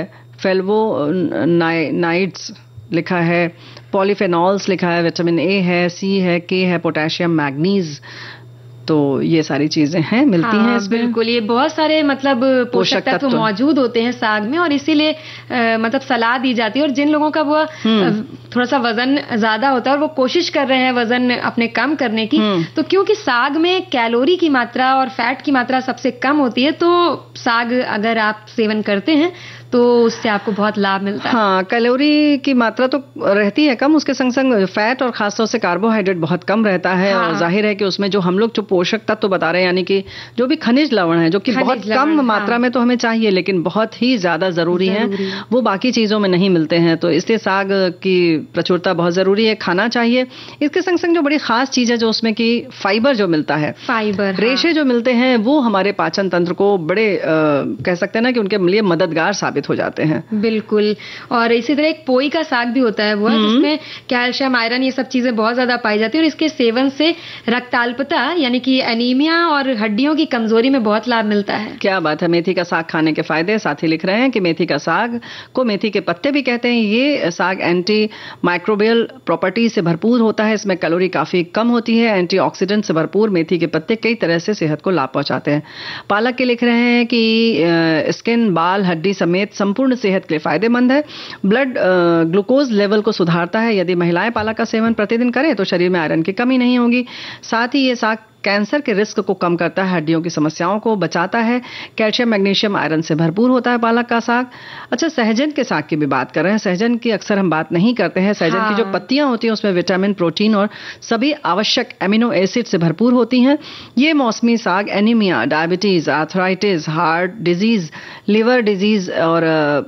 Speaker 1: फ्लेवोनाइड्स लिखा है, पॉलीफेनॉल्स लिखा है, विटामिन ए है, सी है, के है, पोटेशियम, मैग्नीज। तो ये सारी चीजें हैं, मिलती हैं इसमें।
Speaker 2: बिल्कुल, ये बहुत सारे मतलब पोषक तत्व मौजूद होते हैं साग में, और इसीलिए मतलब सलाह दी जाती है। और जिन लोगों का वो थोड़ा सा वजन ज्यादा होता है और वो कोशिश कर रहे हैं वजन अपने कम करने की, तो क्योंकि साग में कैलोरी की मात्रा और फैट की मात्रा सबसे कम होती है, तो साग अगर आप सेवन करते हैं तो उससे आपको बहुत लाभ मिलता है।
Speaker 1: हाँ, कैलोरी की मात्रा तो रहती है कम, उसके संग संग फैट और खासतौर से कार्बोहाइड्रेट बहुत कम रहता है। और जाहिर है कि उसमें जो हम लोग जो पोषक तत्व बता रहे हैं, यानी कि जो भी खनिज लवण है, जो कि बहुत कम मात्रा में तो हमें चाहिए लेकिन बहुत ही ज्यादा जरूरी है, वो बाकी चीजों में नहीं मिलते हैं। तो इसलिए साग की प्रचुरता बहुत जरूरी है, खाना चाहिए। इसके संग संग जो बड़ी खास चीज है जो उसमें की फाइबर जो मिलता है,
Speaker 2: फाइबर
Speaker 1: रेशे जो मिलते हैं, वो हमारे पाचन तंत्र को बड़े कह सकते हैं ना कि उनके लिए मददगार साबित हो जाते हैं।
Speaker 2: बिल्कुल। और इसी तरह एक पोई का साग भी होता है, वो जिसमें कैल्शियम, आयरन, ये सब चीजें बहुत ज्यादा पाई जाती है, और इसके सेवन से रक्ताल्पता यानी कि एनीमिया और हड्डियों की कमजोरी में बहुत लाभ मिलता है।
Speaker 1: क्या बात है। मेथी का साग खाने के फायदे साथी लिख रहे हैं कि मेथी का साग को मेथी के पत्ते भी कहते हैं। ये साग एंटी माइक्रोबियल प्रॉपर्टी से भरपूर होता है, इसमें कैलोरी काफी कम होती है, एंटीऑक्सीडेंट से भरपूर मेथी के पत्ते कई तरह से सेहत को लाभ पहुंचाते हैं। पालक के लिख रहे हैं कि स्किन, बाल, हड्डी समेत संपूर्ण सेहत के लिए फायदेमंद है। ब्लड ग्लूकोज लेवल को सुधारता है। यदि महिलाएं पालक का सेवन प्रतिदिन करें तो शरीर में आयरन की कमी नहीं होगी। साथ ही ये साग कैंसर के रिस्क को कम करता है, हड्डियों की समस्याओं को बचाता है। कैल्शियम, मैग्नीशियम, आयरन से भरपूर होता है पालक का साग। अच्छा, सहजन के साग की भी बात कर रहे हैं। सहजन की अक्सर हम बात नहीं करते हैं। सहजन की जो पत्तियां होती हैं उसमें विटामिन, प्रोटीन और सभी आवश्यक एमिनो एसिड से भरपूर होती हैं। ये मौसमी साग anaemia, diabetes, arthritis, heart disease, liver disease और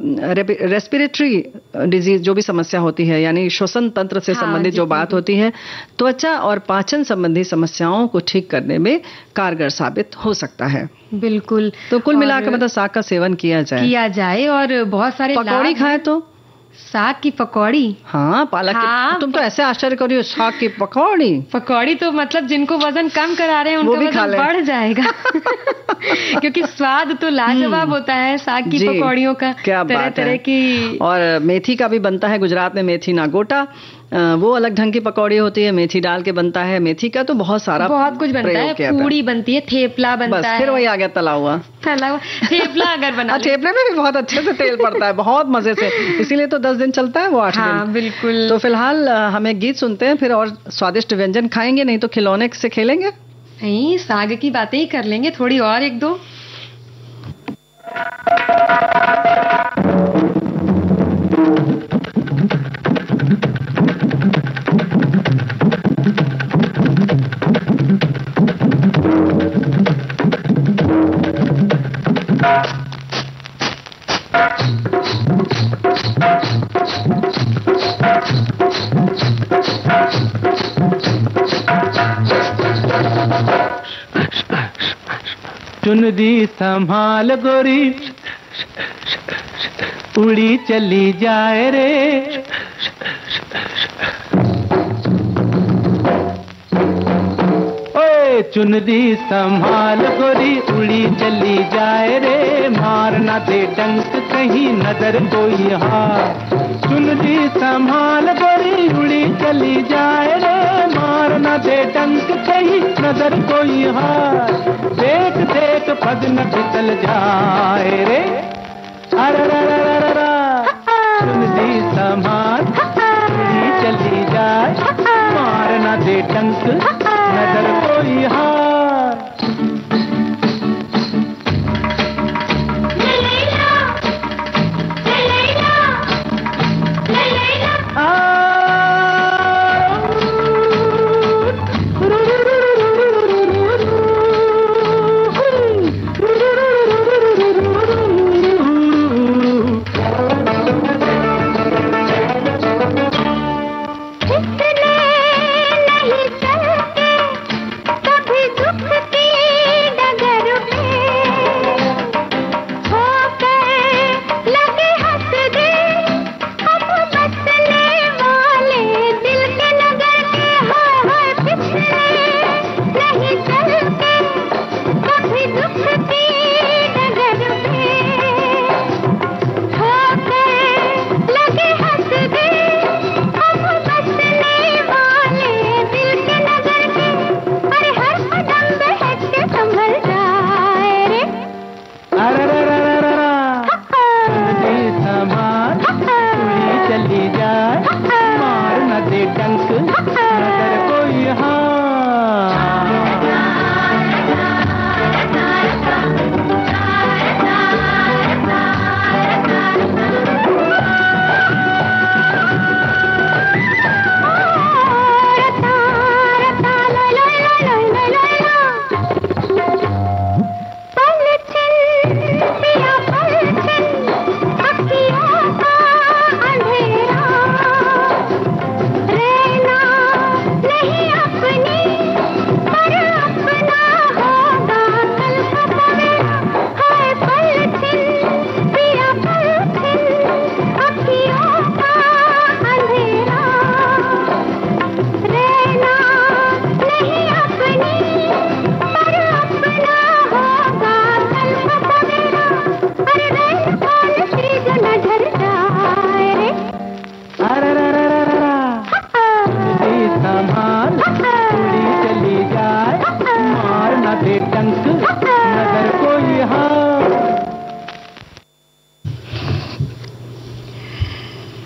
Speaker 1: रेस्पिरेटरी डिजीज जो भी समस्या होती है, यानी श्वसन तंत्र से संबंधित जो बात होती है, त्वचा और पाचन संबंधी समस्याओं को ठीक करने में कारगर साबित हो सकता है।
Speaker 2: बिल्कुल।
Speaker 1: तो कुल मिलाकर मतलब साग का सेवन किया जाए
Speaker 2: और बहुत सारे
Speaker 1: पकौड़ी खाए तो
Speaker 2: साग की पकौड़ी।
Speaker 1: हाँ, पालक की। तुम तो ऐसे आश्चर्य कर रही हो, साग की पकौड़ी
Speaker 2: तो मतलब जिनको वजन कम करा रहे हैं उनका वजन बढ़ जाएगा क्योंकि स्वाद तो लाजवाब होता है साग की पकौड़ियों का।
Speaker 1: क्या
Speaker 2: तरह तरह की।
Speaker 1: और मेथी का भी बनता है, गुजरात में मेथी ना गोटा, वो अलग ढंग की पकौड़ी होती है, मेथी डाल के बनता है। मेथी का तो बहुत कुछ बनता है,
Speaker 2: पूड़ी बनती है, थेपला बनता है।
Speaker 1: फिर वही आ गया तला हुआ
Speaker 2: थेपला अगर बना
Speaker 1: थेपले में भी बहुत अच्छे से तेल पड़ता है, बहुत मजे से, इसीलिए तो 10 दिन चलता है वो 8 दिन।
Speaker 2: बिल्कुल।
Speaker 1: तो फिलहाल हमें गीत सुनते हैं, फिर और स्वादिष्ट व्यंजन खाएंगे, नहीं तो खिलौने से खेलेंगे।
Speaker 2: नहीं, साग की बातें ही कर लेंगे थोड़ी और, एक दो।
Speaker 4: चुनरी संभाल गोरी, उड़ी चली जाए रे। ओए चुनरी संभाल गोरी, उड़ी चली जाए रे। मारना दे डंक कहीं नजर कोई हार। चुनरी संभाल गोरी, उड़ी चली जाए रे। मारना दे डंक कहीं नजर कोई हार। देख देख पग न फिसल जाए रे। अरररररररा चुनरी संभाल, उड़ी चली जाए। मारना दे डंक नजर कोई हार।
Speaker 3: नहीं चलते कभी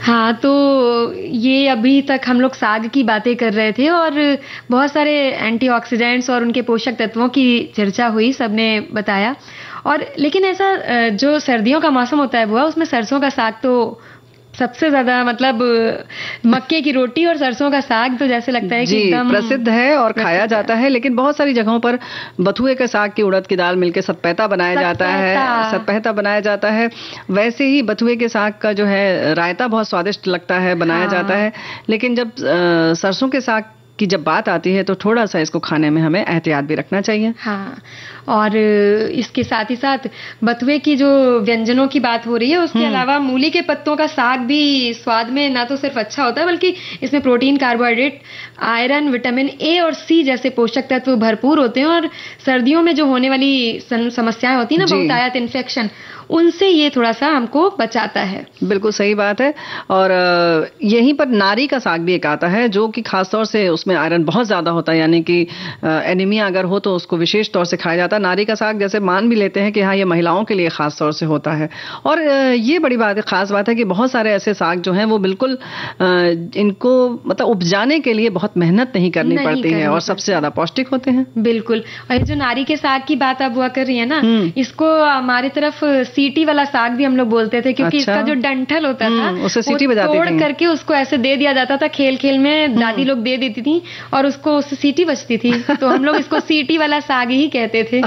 Speaker 2: हाँ, तो ये अभी तक हम लोग साग की बातें कर रहे थे और बहुत सारे एंटीऑक्सीडेंट्स और उनके पोषक तत्वों की चर्चा हुई, सबने बताया। और लेकिन ऐसा जो सर्दियों का मौसम होता है बुआ, उसमें सरसों का साग तो सबसे ज्यादा, मतलब मक्के की रोटी और सरसों का साग तो जैसे लगता है कि एकदम
Speaker 1: प्रसिद्ध है और खाया जाता है। लेकिन बहुत सारी जगहों पर बथुए के साग की उड़द की दाल मिलकर सतपैता बनाया जाता है। वैसे ही बथुए के साग का जो है रायता बहुत स्वादिष्ट लगता है, बनाया जाता है। लेकिन जब सरसों के साग की जब बात आती है तो थोड़ा सा इसको खाने में हमें एहतियात भी रखना चाहिए।
Speaker 2: हाँ, और इसके साथ ही साथ बथुए की जो व्यंजनों की बात हो रही है, उसके अलावा मूली के पत्तों का साग भी स्वाद में ना तो सिर्फ अच्छा होता है, बल्कि इसमें protein, carbohydrate, iron, vitamin A और सी जैसे पोषक तत्व भरपूर होते हैं। और सर्दियों में जो होने वाली समस्याएं होती है ना, बहुतायत इन्फेक्शन, उनसे ये थोड़ा सा हमको बचाता है।
Speaker 1: बिल्कुल सही बात है। और यहीं पर नारी का साग भी एक आता है जो कि खासतौर से उसमें आयरन बहुत ज्यादा होता है, यानी कि एनीमिया अगर हो तो उसको विशेष तौर से खाया जाता है। नारी का साग जैसे मान भी लेते हैं कि हाँ ये महिलाओं के लिए खास तौर से होता है। और ये बड़ी बात है, खास बात है कि बहुत सारे ऐसे साग जो हैं वो बिल्कुल इनको मतलब उपजाने के लिए बहुत मेहनत नहीं करनी पड़ती है और सबसे ज्यादा पौष्टिक होते हैं।
Speaker 2: बिल्कुल। और जो नारी के साग की बात आप हुआ कर रही है ना, इसको हमारी तरफ सीटी वाला साग भी हम लोग बोलते थे, क्योंकि इसका जो डंठल होता था
Speaker 1: उसे सीटी बजाते थे,
Speaker 2: तोड़ करके उसको ऐसे दे दिया जाता था। खेल खेल में दादी लोग दे देती थी और उसको उससे सीटी बजती थी, तो हम लोग इसको सीटी वाला साग ही कहते थे।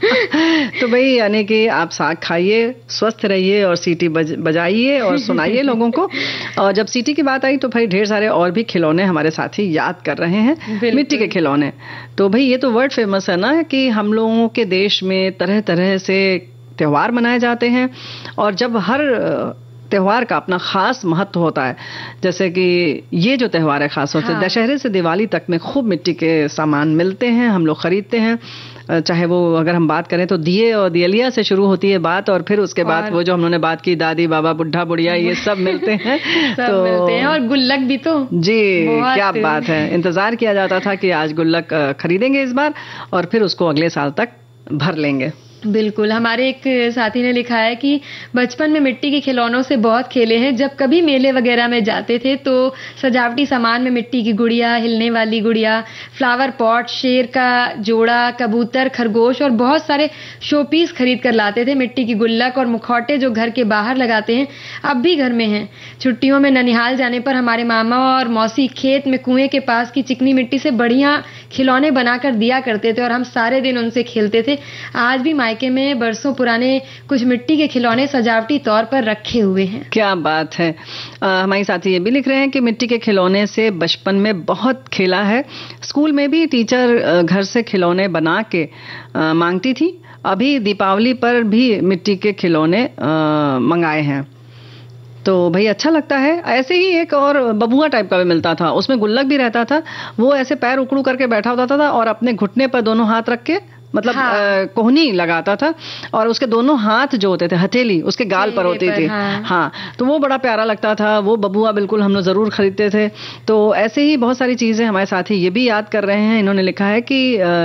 Speaker 1: तो भाई यानी कि आप साग खाइए, स्वस्थ रहिए और सीटी बजाइए और सुनाइए लोगों को। और जब सीटी की बात आई तो भाई ढेर सारे और भी खिलौने हमारे साथी याद कर रहे हैं, मिट्टी के खिलौने। तो भाई ये तो वर्ड फेमस है ना कि हम लोगों के देश में तरह तरह से त्योहार मनाए जाते हैं और जब हर त्योहार का अपना खास महत्व होता है, जैसे कि ये जो त्योहार है खास तौर से दशहरे से दिवाली तक में खूब मिट्टी के सामान मिलते हैं, हम लोग खरीदते हैं। चाहे वो अगर हम बात करें तो दिए और दियलिया से शुरू होती है बात, और फिर उसके बाद वो जो हमने बात की दादी बाबा बुढ़ा बुढ़िया ये सब मिलते हैं।
Speaker 2: सब मिलते हैं और गुल्लक भी तो
Speaker 1: जी क्या बात है, इंतजार किया जाता था कि आज गुल्लक खरीदेंगे इस बार और फिर उसको अगले साल तक भर लेंगे।
Speaker 2: बिल्कुल। हमारे एक साथी ने लिखा है कि बचपन में मिट्टी के खिलौनों से बहुत खेले हैं। जब कभी मेले वगैरह में जाते थे तो सजावटी सामान में मिट्टी की गुड़िया, हिलने वाली गुड़िया, फ्लावर पॉट, शेर का जोड़ा, कबूतर, खरगोश और बहुत सारे शो पीस खरीद कर लाते थे। मिट्टी की गुल्लक और मुखौटे जो घर के बाहर लगाते हैं अब भी घर में हैं। छुट्टियों में ननिहाल जाने पर हमारे मामा और मौसी खेत में कुएं के पास की चिकनी मिट्टी से बढ़िया खिलौने बनाकर दिया करते थे और हम सारे दिन उनसे खेलते थे। आज भी मायके में बरसों पुराने कुछ मिट्टी के खिलौने सजावटी तौर पर रखे हुए हैं। क्या
Speaker 1: बात है। हमारे साथी ये भी लिख रहे हैं कि मिट्टी के खिलौने से बचपन में बहुत खेला है। स्कूल में भी टीचर घर से खिलौने बना के मांगती थी। अभी दीपावली पर भी मिट्टी के खिलौने मंगाए हैं तो भाई अच्छा लगता है। ऐसे ही एक और बबुआ टाइप का भी मिलता था, उसमें गुल्लक भी रहता था। वो ऐसे पैर उकड़ू करके बैठा होता था और अपने घुटने पर दोनों हाथ रख के मतलब कोहनी लगाता था और उसके दोनों हाथ जो होते थे हथेली उसके गाल पर होती थी। हाँ, तो वो बड़ा प्यारा लगता था। वो बबुआ बिल्कुल हम लोग जरूर खरीदते थे। तो ऐसे ही बहुत सारी चीजें हमारे साथी ये भी याद कर रहे हैं। इन्होंने लिखा है कि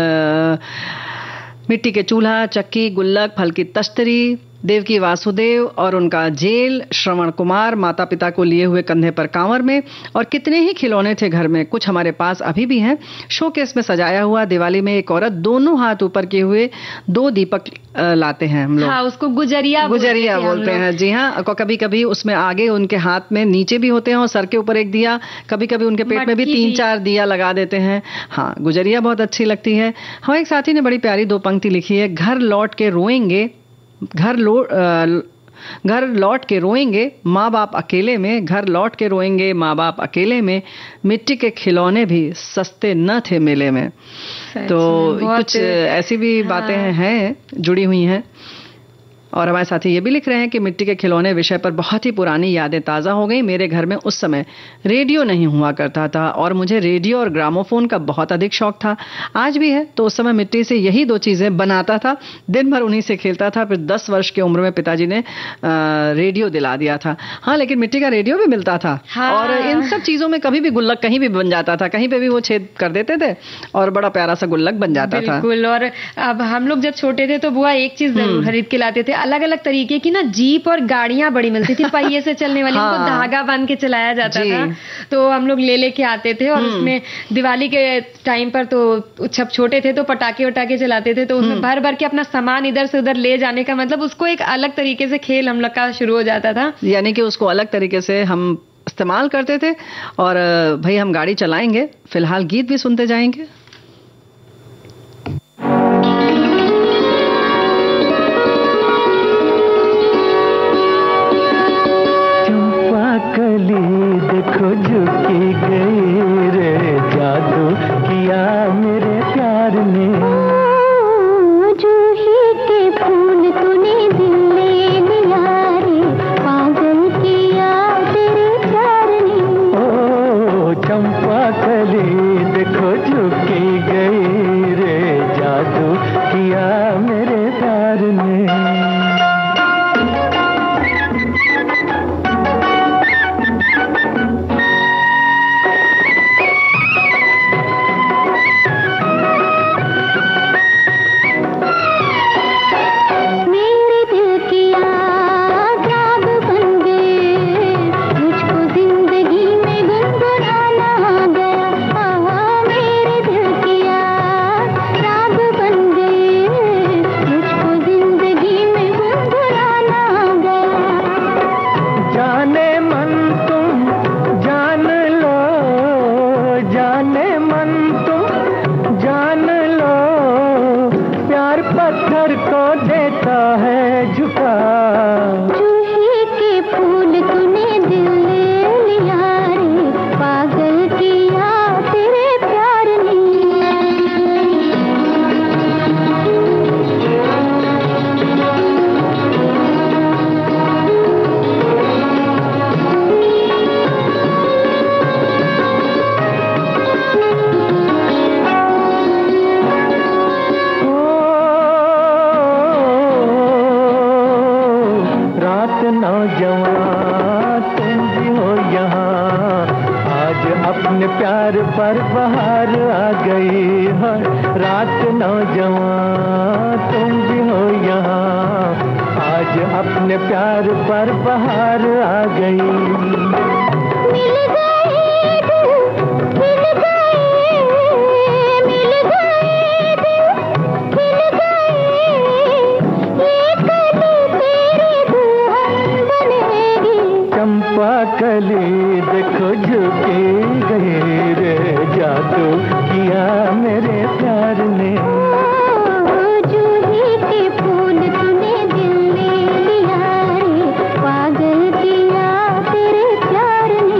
Speaker 1: मिट्टी के चूल्हा, चक्की, गुल्लक, फल की तश्तरी, देवकी वासुदेव और उनका जेल, श्रवण कुमार माता पिता को लिए हुए कंधे पर कांवर में, और कितने ही खिलौने थे घर में। कुछ हमारे पास अभी भी हैं। शोकेस में सजाया हुआ दिवाली में एक औरत दोनों हाथ ऊपर किए हुए 2 दीपक लाते हैं हम लोग।
Speaker 2: हाँ, उसको गुजरिया
Speaker 1: बोलते हैं। जी हाँ, कभी कभी उसमें आगे उनके हाथ में नीचे भी होते हैं और सर के ऊपर एक दिया, कभी कभी उनके पेट में भी 3-4 दिया लगा देते हैं। हाँ, गुजरिया बहुत अच्छी लगती है। हमारे एक साथी ने बड़ी प्यारी 2 पंक्ति लिखी है। घर लौट के रोएंगे, घर लौट के रोएंगे माँ बाप अकेले में, घर लौट के रोएंगे माँ बाप अकेले में, मिट्टी के खिलौने भी सस्ते न थे मेले में। तो कुछ ऐसी भी बातें हैं जुड़ी हुई हैं। और हमारे साथी ये भी लिख रहे हैं कि मिट्टी के खिलौने विषय पर बहुत ही पुरानी यादें ताज़ा हो गई। मेरे घर में उस समय रेडियो नहीं हुआ करता था और मुझे रेडियो और ग्रामोफोन का बहुत अधिक शौक था। आज भी है। तो उस समय मिट्टी से यही 2 चीज़ें बनाता था, दिन भर उन्हीं से खेलता था। फिर 10 वर्ष की उम्र में पिताजी ने रेडियो दिला दिया था। हाँ, लेकिन मिट्टी का रेडियो भी मिलता था। हाँ। और इन सब चीज़ों में कभी भी गुल्लक कहीं भी बन जाता था, कहीं पर भी वो छेद कर देते थे और बड़ा प्यारा सा गुल्लक बन जाता था।
Speaker 2: बिल्कुल। और अब हम लोग जब छोटे थे तो बुआ एक चीज़ जरूर खरीद के लाते थे, अलग अलग तरीके की ना जीप और गाड़ियां बड़ी मिलती थी, पहिए से चलने वाली, उनको धागा बांध के चलाया जाता था, तो हम लोग ले लेके आते थे। और उसमें दिवाली के टाइम पर तो जब छोटे थे तो पटाखे वटाखे चलाते थे, तो उसमें भर भर के अपना सामान इधर से उधर ले जाने का मतलब उसको एक अलग तरीके से खेल हम लोग का शुरू हो जाता था।
Speaker 1: यानी कि उसको अलग तरीके से हम इस्तेमाल करते थे। और भाई हम गाड़ी चलाएंगे, फिलहाल गीत भी सुनते जाएंगे।
Speaker 4: कली देखो झुकी गई रे, जादू किया मेरे प्यार ने।
Speaker 3: जूही के फूल तूने दिल ले लिया रे, पागल किया तेरे प्यार ने।
Speaker 4: ओ चंपा कली देखो झुकी गई रे, जादू किया मेरे प्यार ने। पर बहार आ गई है, रात नौजवान तुम भी हो यहाँ, आज अपने प्यार पर बहार आ गई।
Speaker 3: मिल गए दिल, मिल गए, मिल गए दिल, मिल गए, ये कली तेरी दुल्हन बनेगी।
Speaker 4: चंपा कली देखो झुकी गई रे, जादू किया मेरे प्यार ने।
Speaker 3: जूही के फूल तूने दिल ले लिया रे, पागल किया तेरे प्यार ने।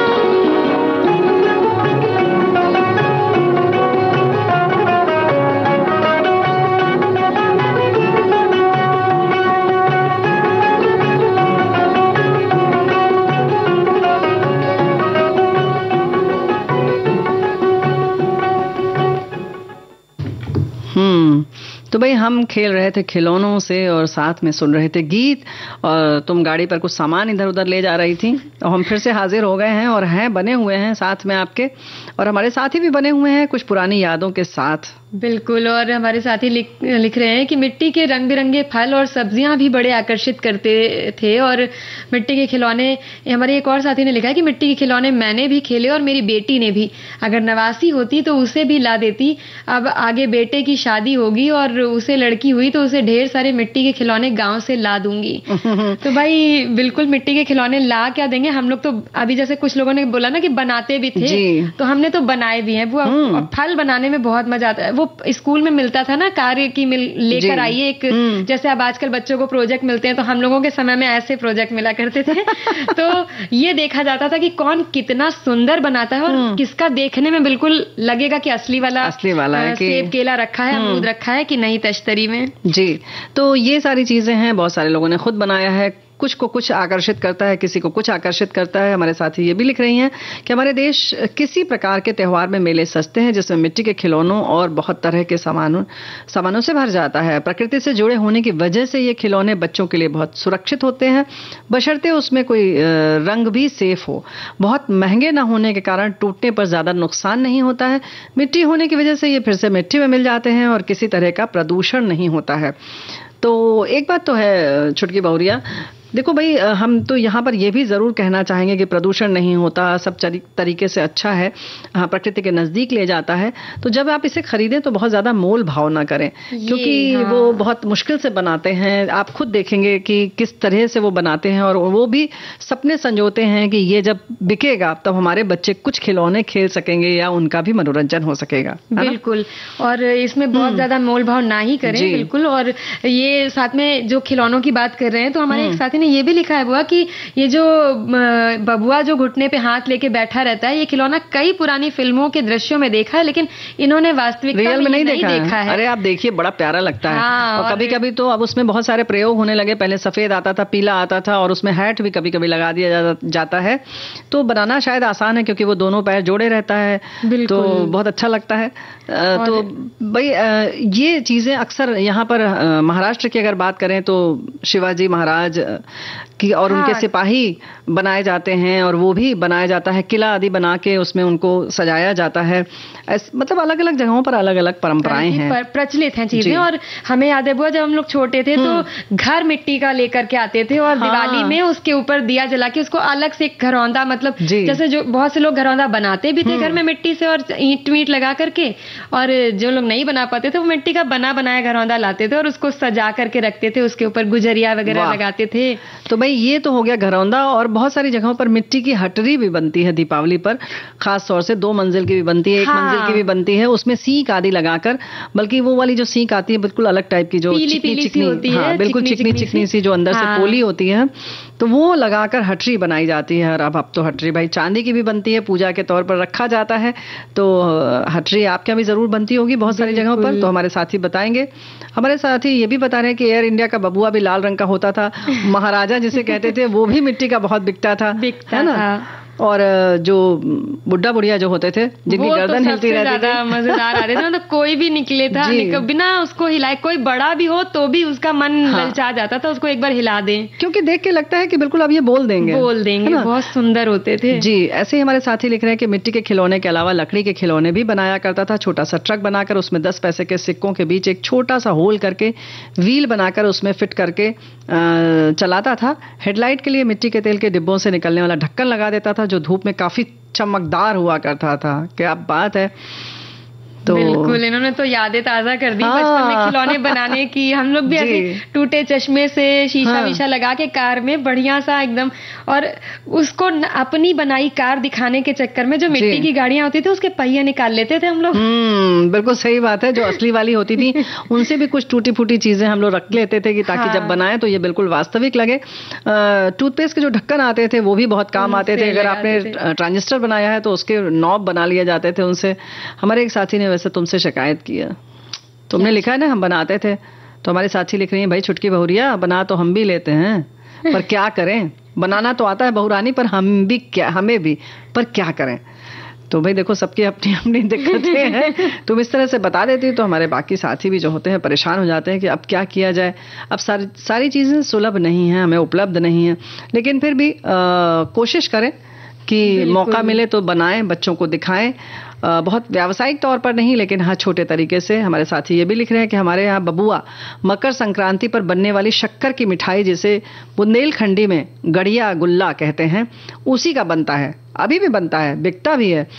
Speaker 1: तो भाई हम खेल रहे थे खिलौनों से और साथ में सुन रहे थे गीत, और तुम गाड़ी पर कुछ सामान इधर उधर ले जा रही थी। और हम फिर से हाजिर हो गए हैं और हैं बने हुए हैं साथ में आपके, और हमारे साथी भी बने हुए हैं कुछ पुरानी यादों के साथ।
Speaker 2: बिल्कुल, और हमारे साथी लिख रहे हैं कि मिट्टी के रंग बिरंगे फल और सब्जियां भी बड़े आकर्षित करते थे, और मिट्टी के खिलौने। हमारे एक और साथी ने लिखा है कि मिट्टी के खिलौने मैंने भी खेले और मेरी बेटी ने भी, अगर नवासी होती तो उसे भी ला देती। अब आगे बेटे की शादी होगी और उसे लड़की हुई तो उसे ढेर सारे मिट्टी के खिलौने गांव से ला दूंगी। तो भाई बिल्कुल मिट्टी के खिलौने ला क्या देंगे हम लोग। तो अभी जैसे कुछ लोगों ने बोला ना कि बनाते भी थे, तो हमने तो बनाए भी हैं। वो फल बनाने में बहुत मजा आता है। वो स्कूल में मिलता था ना, कार्य की लेकर आइए एक, जैसे अब आजकल बच्चों को प्रोजेक्ट मिलते हैं, तो हम लोगों के समय में ऐसे प्रोजेक्ट मिला करते थे। तो ये देखा जाता था कि कौन कितना सुंदर बनाता है और किसका देखने में बिल्कुल लगेगा कि असली वाला है, सेब केला रखा है, अमरूद रखा है कि नहीं तश्तरी में।
Speaker 1: जी, तो ये सारी चीजें हैं, बहुत सारे लोगों ने खुद बनाया है। कुछ को कुछ आकर्षित करता है, किसी को कुछ आकर्षित करता है। हमारे साथी ये भी लिख रही हैं कि हमारे देश किसी प्रकार के त्योहार में मेले सजते हैं जिसमें मिट्टी के खिलौनों और बहुत तरह के सामानों से भर जाता है। प्रकृति से जुड़े होने की वजह से ये खिलौने बच्चों के लिए बहुत सुरक्षित होते हैं, बशर्ते उसमें कोई रंग भी सेफ हो। बहुत महंगे न होने के कारण टूटने पर ज्यादा नुकसान नहीं होता है। मिट्टी होने की वजह से ये फिर से मिट्टी में मिल जाते हैं और किसी तरह का प्रदूषण नहीं होता है। तो एक बात तो है छुटकी बहुरिया, देखो भाई, हम तो यहाँ पर यह भी जरूर कहना चाहेंगे कि प्रदूषण नहीं होता, सब तरीके से अच्छा है, प्रकृति के नजदीक ले जाता है। तो जब आप इसे खरीदें तो बहुत ज्यादा मोल भाव ना करें, क्योंकि वो बहुत मुश्किल से बनाते हैं। आप खुद देखेंगे कि किस तरह से वो बनाते हैं, और वो भी सपने संजोते हैं कि ये जब बिकेगा तब हमारे बच्चे कुछ खिलौने खेल सकेंगे या उनका भी मनोरंजन हो सकेगा।
Speaker 2: बिल्कुल, और इसमें बहुत ज्यादा मोल भाव ना ही करें। बिल्कुल, और ये साथ में जो खिलौनों की बात कर रहे हैं, तो हमारे एक साथी ने ये भी लिखा है बुआ कि ये जो बबुआ जो घुटने पे हाथ लेके बैठा रहता है, ये खिलौना कई पुरानी फिल्मों के दृश्यों में देखा है, लेकिन इन्होंने वास्तविकता में नहीं देखा है।
Speaker 1: अरे आप देखिए, बड़ा प्यारा लगता है। और कभी कभी तो अब उसमें बहुत सारे प्रयोग होने लगे। पहले सफेद आता था, पीला आता था, और उसमें हैट भी कभी कभी लगा दिया जाता है। तो बनाना शायद आसान है, क्योंकि वो दोनों पैर जोड़े रहता है, तो बहुत अच्छा लगता है। तो भाई ये चीजें अक्सर यहाँ पर महाराष्ट्र की अगर बात करें तो शिवाजी महाराज की और उनके सिपाही बनाए जाते हैं, और वो भी बनाया जाता है, किला आदि बना के उसमें उनको सजाया जाता है। मतलब अलग अलग जगहों पर अलग अलग परंपराएं हैं,
Speaker 2: प्रचलित हैं चीजें। और हमें याद है बुआ, जब हम लोग छोटे थे तो घर मिट्टी का लेकर के आते थे, और दिवाली में उसके ऊपर दिया जला के उसको अलग से एक घरौंदा, मतलब जैसे जो बहुत से लोग घरौंदा बनाते भी थे घर में मिट्टी से और ईंट वींट लगा करके, और जो लोग नहीं बना पाते थे वो मिट्टी का बना बनाया घरौंदा लाते थे और उसको सजा करके रखते थे, उसके ऊपर गुजरिया वगैरह लगाते थे।
Speaker 1: तो भाई ये तो हो गया घरौंदा, और बहुत सारी जगहों पर मिट्टी की हटरी भी बनती है दीपावली पर, खास तौर से 2 मंजिल की भी बनती है, 1 मंजिल की भी बनती है, उसमें सीक आदि लगाकर। बल्कि वो वाली जो सीक आती है बिल्कुल अलग टाइप की, जो चिकनी होती है, बिल्कुल चिकनी सी, जो अंदर से पोली होती है, तो वो लगाकर हटरी बनाई जाती है। और अब तो हटरी भाई चांदी की भी बनती है, पूजा के तौर पर रखा जाता है। तो हटरी आपके यहाँ भी जरूर बनती होगी बहुत सारी जगहों पर, तो हमारे साथी बताएंगे। हमारे साथी ये भी बता रहे हैं कि एयर इंडिया का बबुआ भी लाल रंग का होता था, महाराजा जिसे कहते थे वो भी मिट्टी का बहुत बिकता था, है ना। और जो बुड्ढा बुढ़िया जो होते थे, जिनकी गर्दन हिलती रहती थी,
Speaker 2: मजेदार आ रहे थे। मतलब कोई भी निकले था, बिना उसको हिलाए, कोई बड़ा भी हो तो भी उसका मन ललचा जाता था, उसको एक बार हिला दें,
Speaker 1: क्योंकि देख के लगता है कि बिल्कुल अब ये बोल देंगे।
Speaker 2: बहुत सुंदर होते थे
Speaker 1: जी। ऐसे ही हमारे साथी लिख रहे हैं कि मिट्टी के खिलौने के अलावा लकड़ी के खिलौने भी बनाया करता था। छोटा सा ट्रक बनाकर उसमें 10 पैसे के सिक्कों के बीच एक छोटा सा होल करके व्हील बनाकर उसमें फिट करके चलाता था। हेडलाइट के लिए मिट्टी के तेल के डिब्बों से निकलने वाला ढक्कन लगा देता था, जो धूप में काफी चमकदार हुआ करता था। क्या बात है।
Speaker 2: तो बिल्कुल, इन्होंने तो यादें ताजा कर दी बचपन में खिलौने बनाने की। हम लोग भी ऐसे टूटे चश्मे से शीशा वीशा लगा के कार में बढ़िया सा एकदम, और उसको अपनी बनाई कार दिखाने के चक्कर में जो मिट्टी की गाड़ियां होती थी उसके पहिए निकाल लेते थे हम लोग।
Speaker 1: बिल्कुल सही बात है। जो असली वाली होती थी उनसे भी कुछ टूटी फूटी चीजें हम लोग रख लेते थे कि ताकि जब बनाए तो ये बिल्कुल वास्तविक लगे। टूथपेस्ट के जो ढक्कन आते थे वो भी बहुत काम आते थे। अगर आपने ट्रांजिस्टर बनाया है तो उसके नॉब बना लिए जाते थे उनसे। हमारे एक साथी ने वैसे तुमसे शिकायत किया, तुमने लिखा है ना हम बनाते थे, तो हमारे साथी लिख रही हैं भाई छुटकी बहुरिया, बना तो हम भी लेते हैं पर क्या करें, बनाना तो आता है बहुरानी पर हमें भी पर क्या करें। तो भाई देखो, सबकी अपनी अपनी दिक्कतें हैं। तुम इस तरह से बता देती तो हमारे बाकी साथी भी जो होते हैं परेशान हो जाते हैं कि अब क्या किया जाए। अब सारी चीजें सुलभ नहीं है, हमें उपलब्ध नहीं है, लेकिन फिर भी कोशिश करें कि मौका मिले तो बनाएं, बच्चों को दिखाएं। बहुत व्यावसायिक तौर पर नहीं, लेकिन हाँ छोटे तरीके से। हमारे साथी ये भी लिख रहे हैं कि हमारे यहाँ बबुआ मकर संक्रांति पर बनने वाली शक्कर की मिठाई, जिसे बुंदेलखंडी में गड़िया गुल्ला कहते हैं, उसी का बनता है। अभी भी बनता है, बिकता भी है।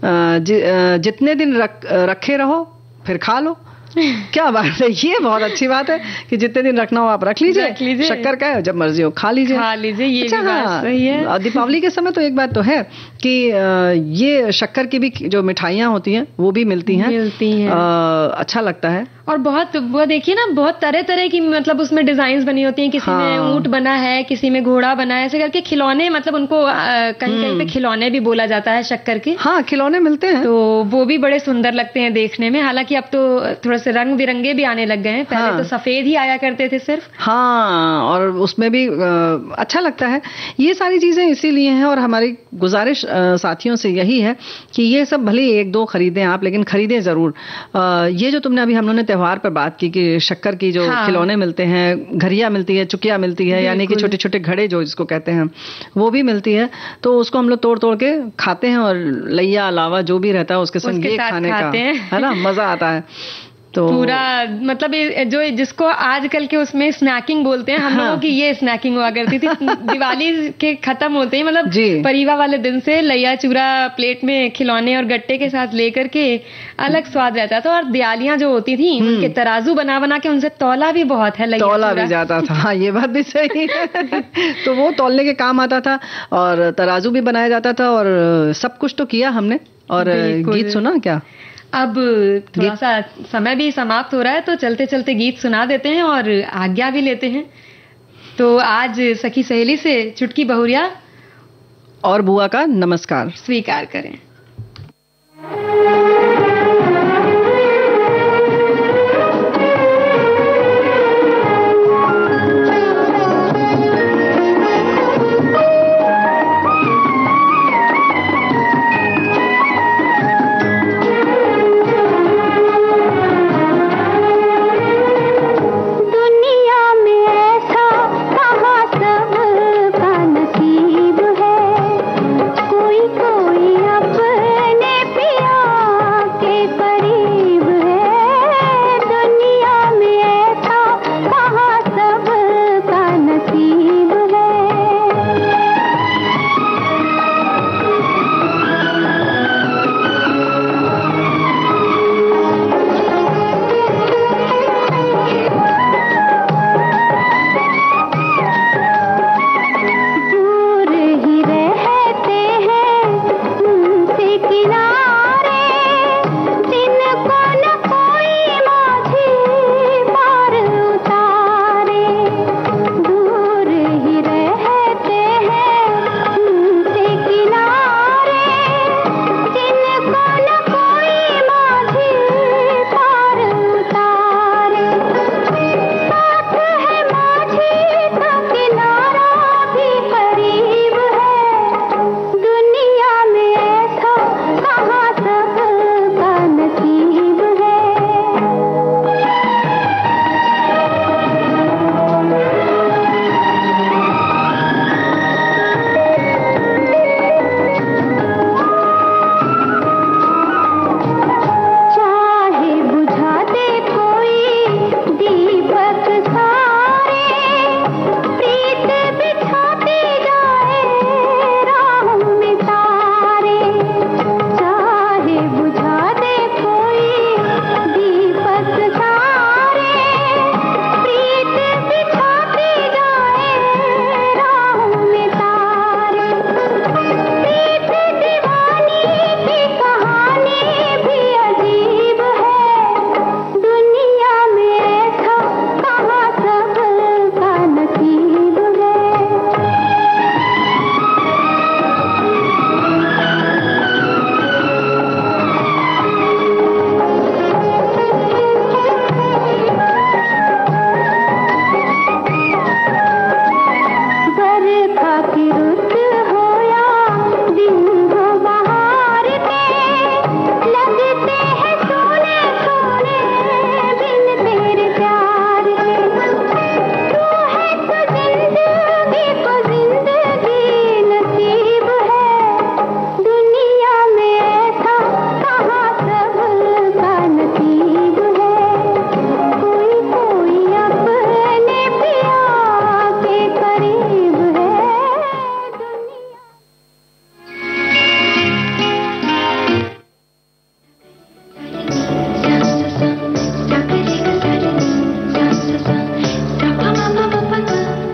Speaker 1: जितने दिन रखे रहो फिर खा लो। क्या बात है, ये बहुत अच्छी बात है कि जितने दिन रखना हो आप रख लीजिए। शक्कर का है, जब मर्जी हो खा लीजिए।
Speaker 2: ये अच्छा, भी बात सही है।
Speaker 1: दीपावली के समय तो एक बात तो है कि ये शक्कर की भी जो मिठाइयाँ होती हैं वो भी मिलती हैं। अच्छा लगता है।
Speaker 2: और बहुत वो देखिए ना, बहुत तरह तरह की मतलब उसमें डिजाइन बनी होती हैं। किसी में ऊंट बना है, किसी में घोड़ा बना है, ऐसे करके खिलौने, मतलब उनको कहीं कहीं पे खिलौने भी बोला जाता है शक्कर के।
Speaker 1: हाँ, खिलौने मिलते हैं, तो वो
Speaker 2: भी बड़े सुंदर लगते हैं देखने में। हालांकि अब तो थोड़ा से रंग बिरंगे भी आने लग गए हैं, पहले तो सफेद ही आया करते थे सिर्फ।
Speaker 1: हाँ, और उसमें भी अच्छा लगता है। ये सारी चीजें इसीलिए हैं, और हमारी गुजारिश साथियों से यही है कि ये सब भले 1-2 खरीदें आप, लेकिन खरीदें जरूर। ये जो तुमने अभी हम लोगों ने त्योहार पर बात की कि शक्कर की जो खिलौने मिलते हैं, घरिया मिलती है, चुकिया मिलती है, यानी कि छोटे छोटे घड़े जो जिसको कहते हैं, वो भी मिलती है। तो उसको हम लोग तोड़ तोड़ के खाते हैं, और लैया अलावा जो भी रहता है उसके संग ये खाने का, है ना, मजा आता है। तो
Speaker 2: पूरा मतलब जो जिसको आजकल के उसमें स्नैकिंग बोलते हैं, हम लोगों की ये स्नैकिंग हुआ करती थी। दिवाली के खत्म होते ही मतलब परिवा वाले दिन से लैया चूरा प्लेट में खिलौने और गट्टे के साथ लेकर के अलग स्वाद रहता था। और दिवालियां जो होती थी उनके तराजू बना बना के उनसे तौला भी बहुत है,
Speaker 1: तौला भी जाता था। हाँ, ये बात भी सही है। तो वो तौलने के काम आता था और तराजू भी बनाया जाता था और सब कुछ तो किया हमने। और गीत सुना क्या?
Speaker 2: अब थोड़ा सा समय भी समाप्त हो रहा है, तो चलते चलते गीत सुना देते हैं और आज्ञा भी लेते हैं। तो आज सखी सहेली से चुटकी बहुरिया
Speaker 1: और बुआ का नमस्कार
Speaker 2: स्वीकार करें।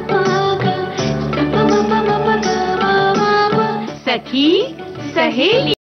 Speaker 5: सखी सहेली।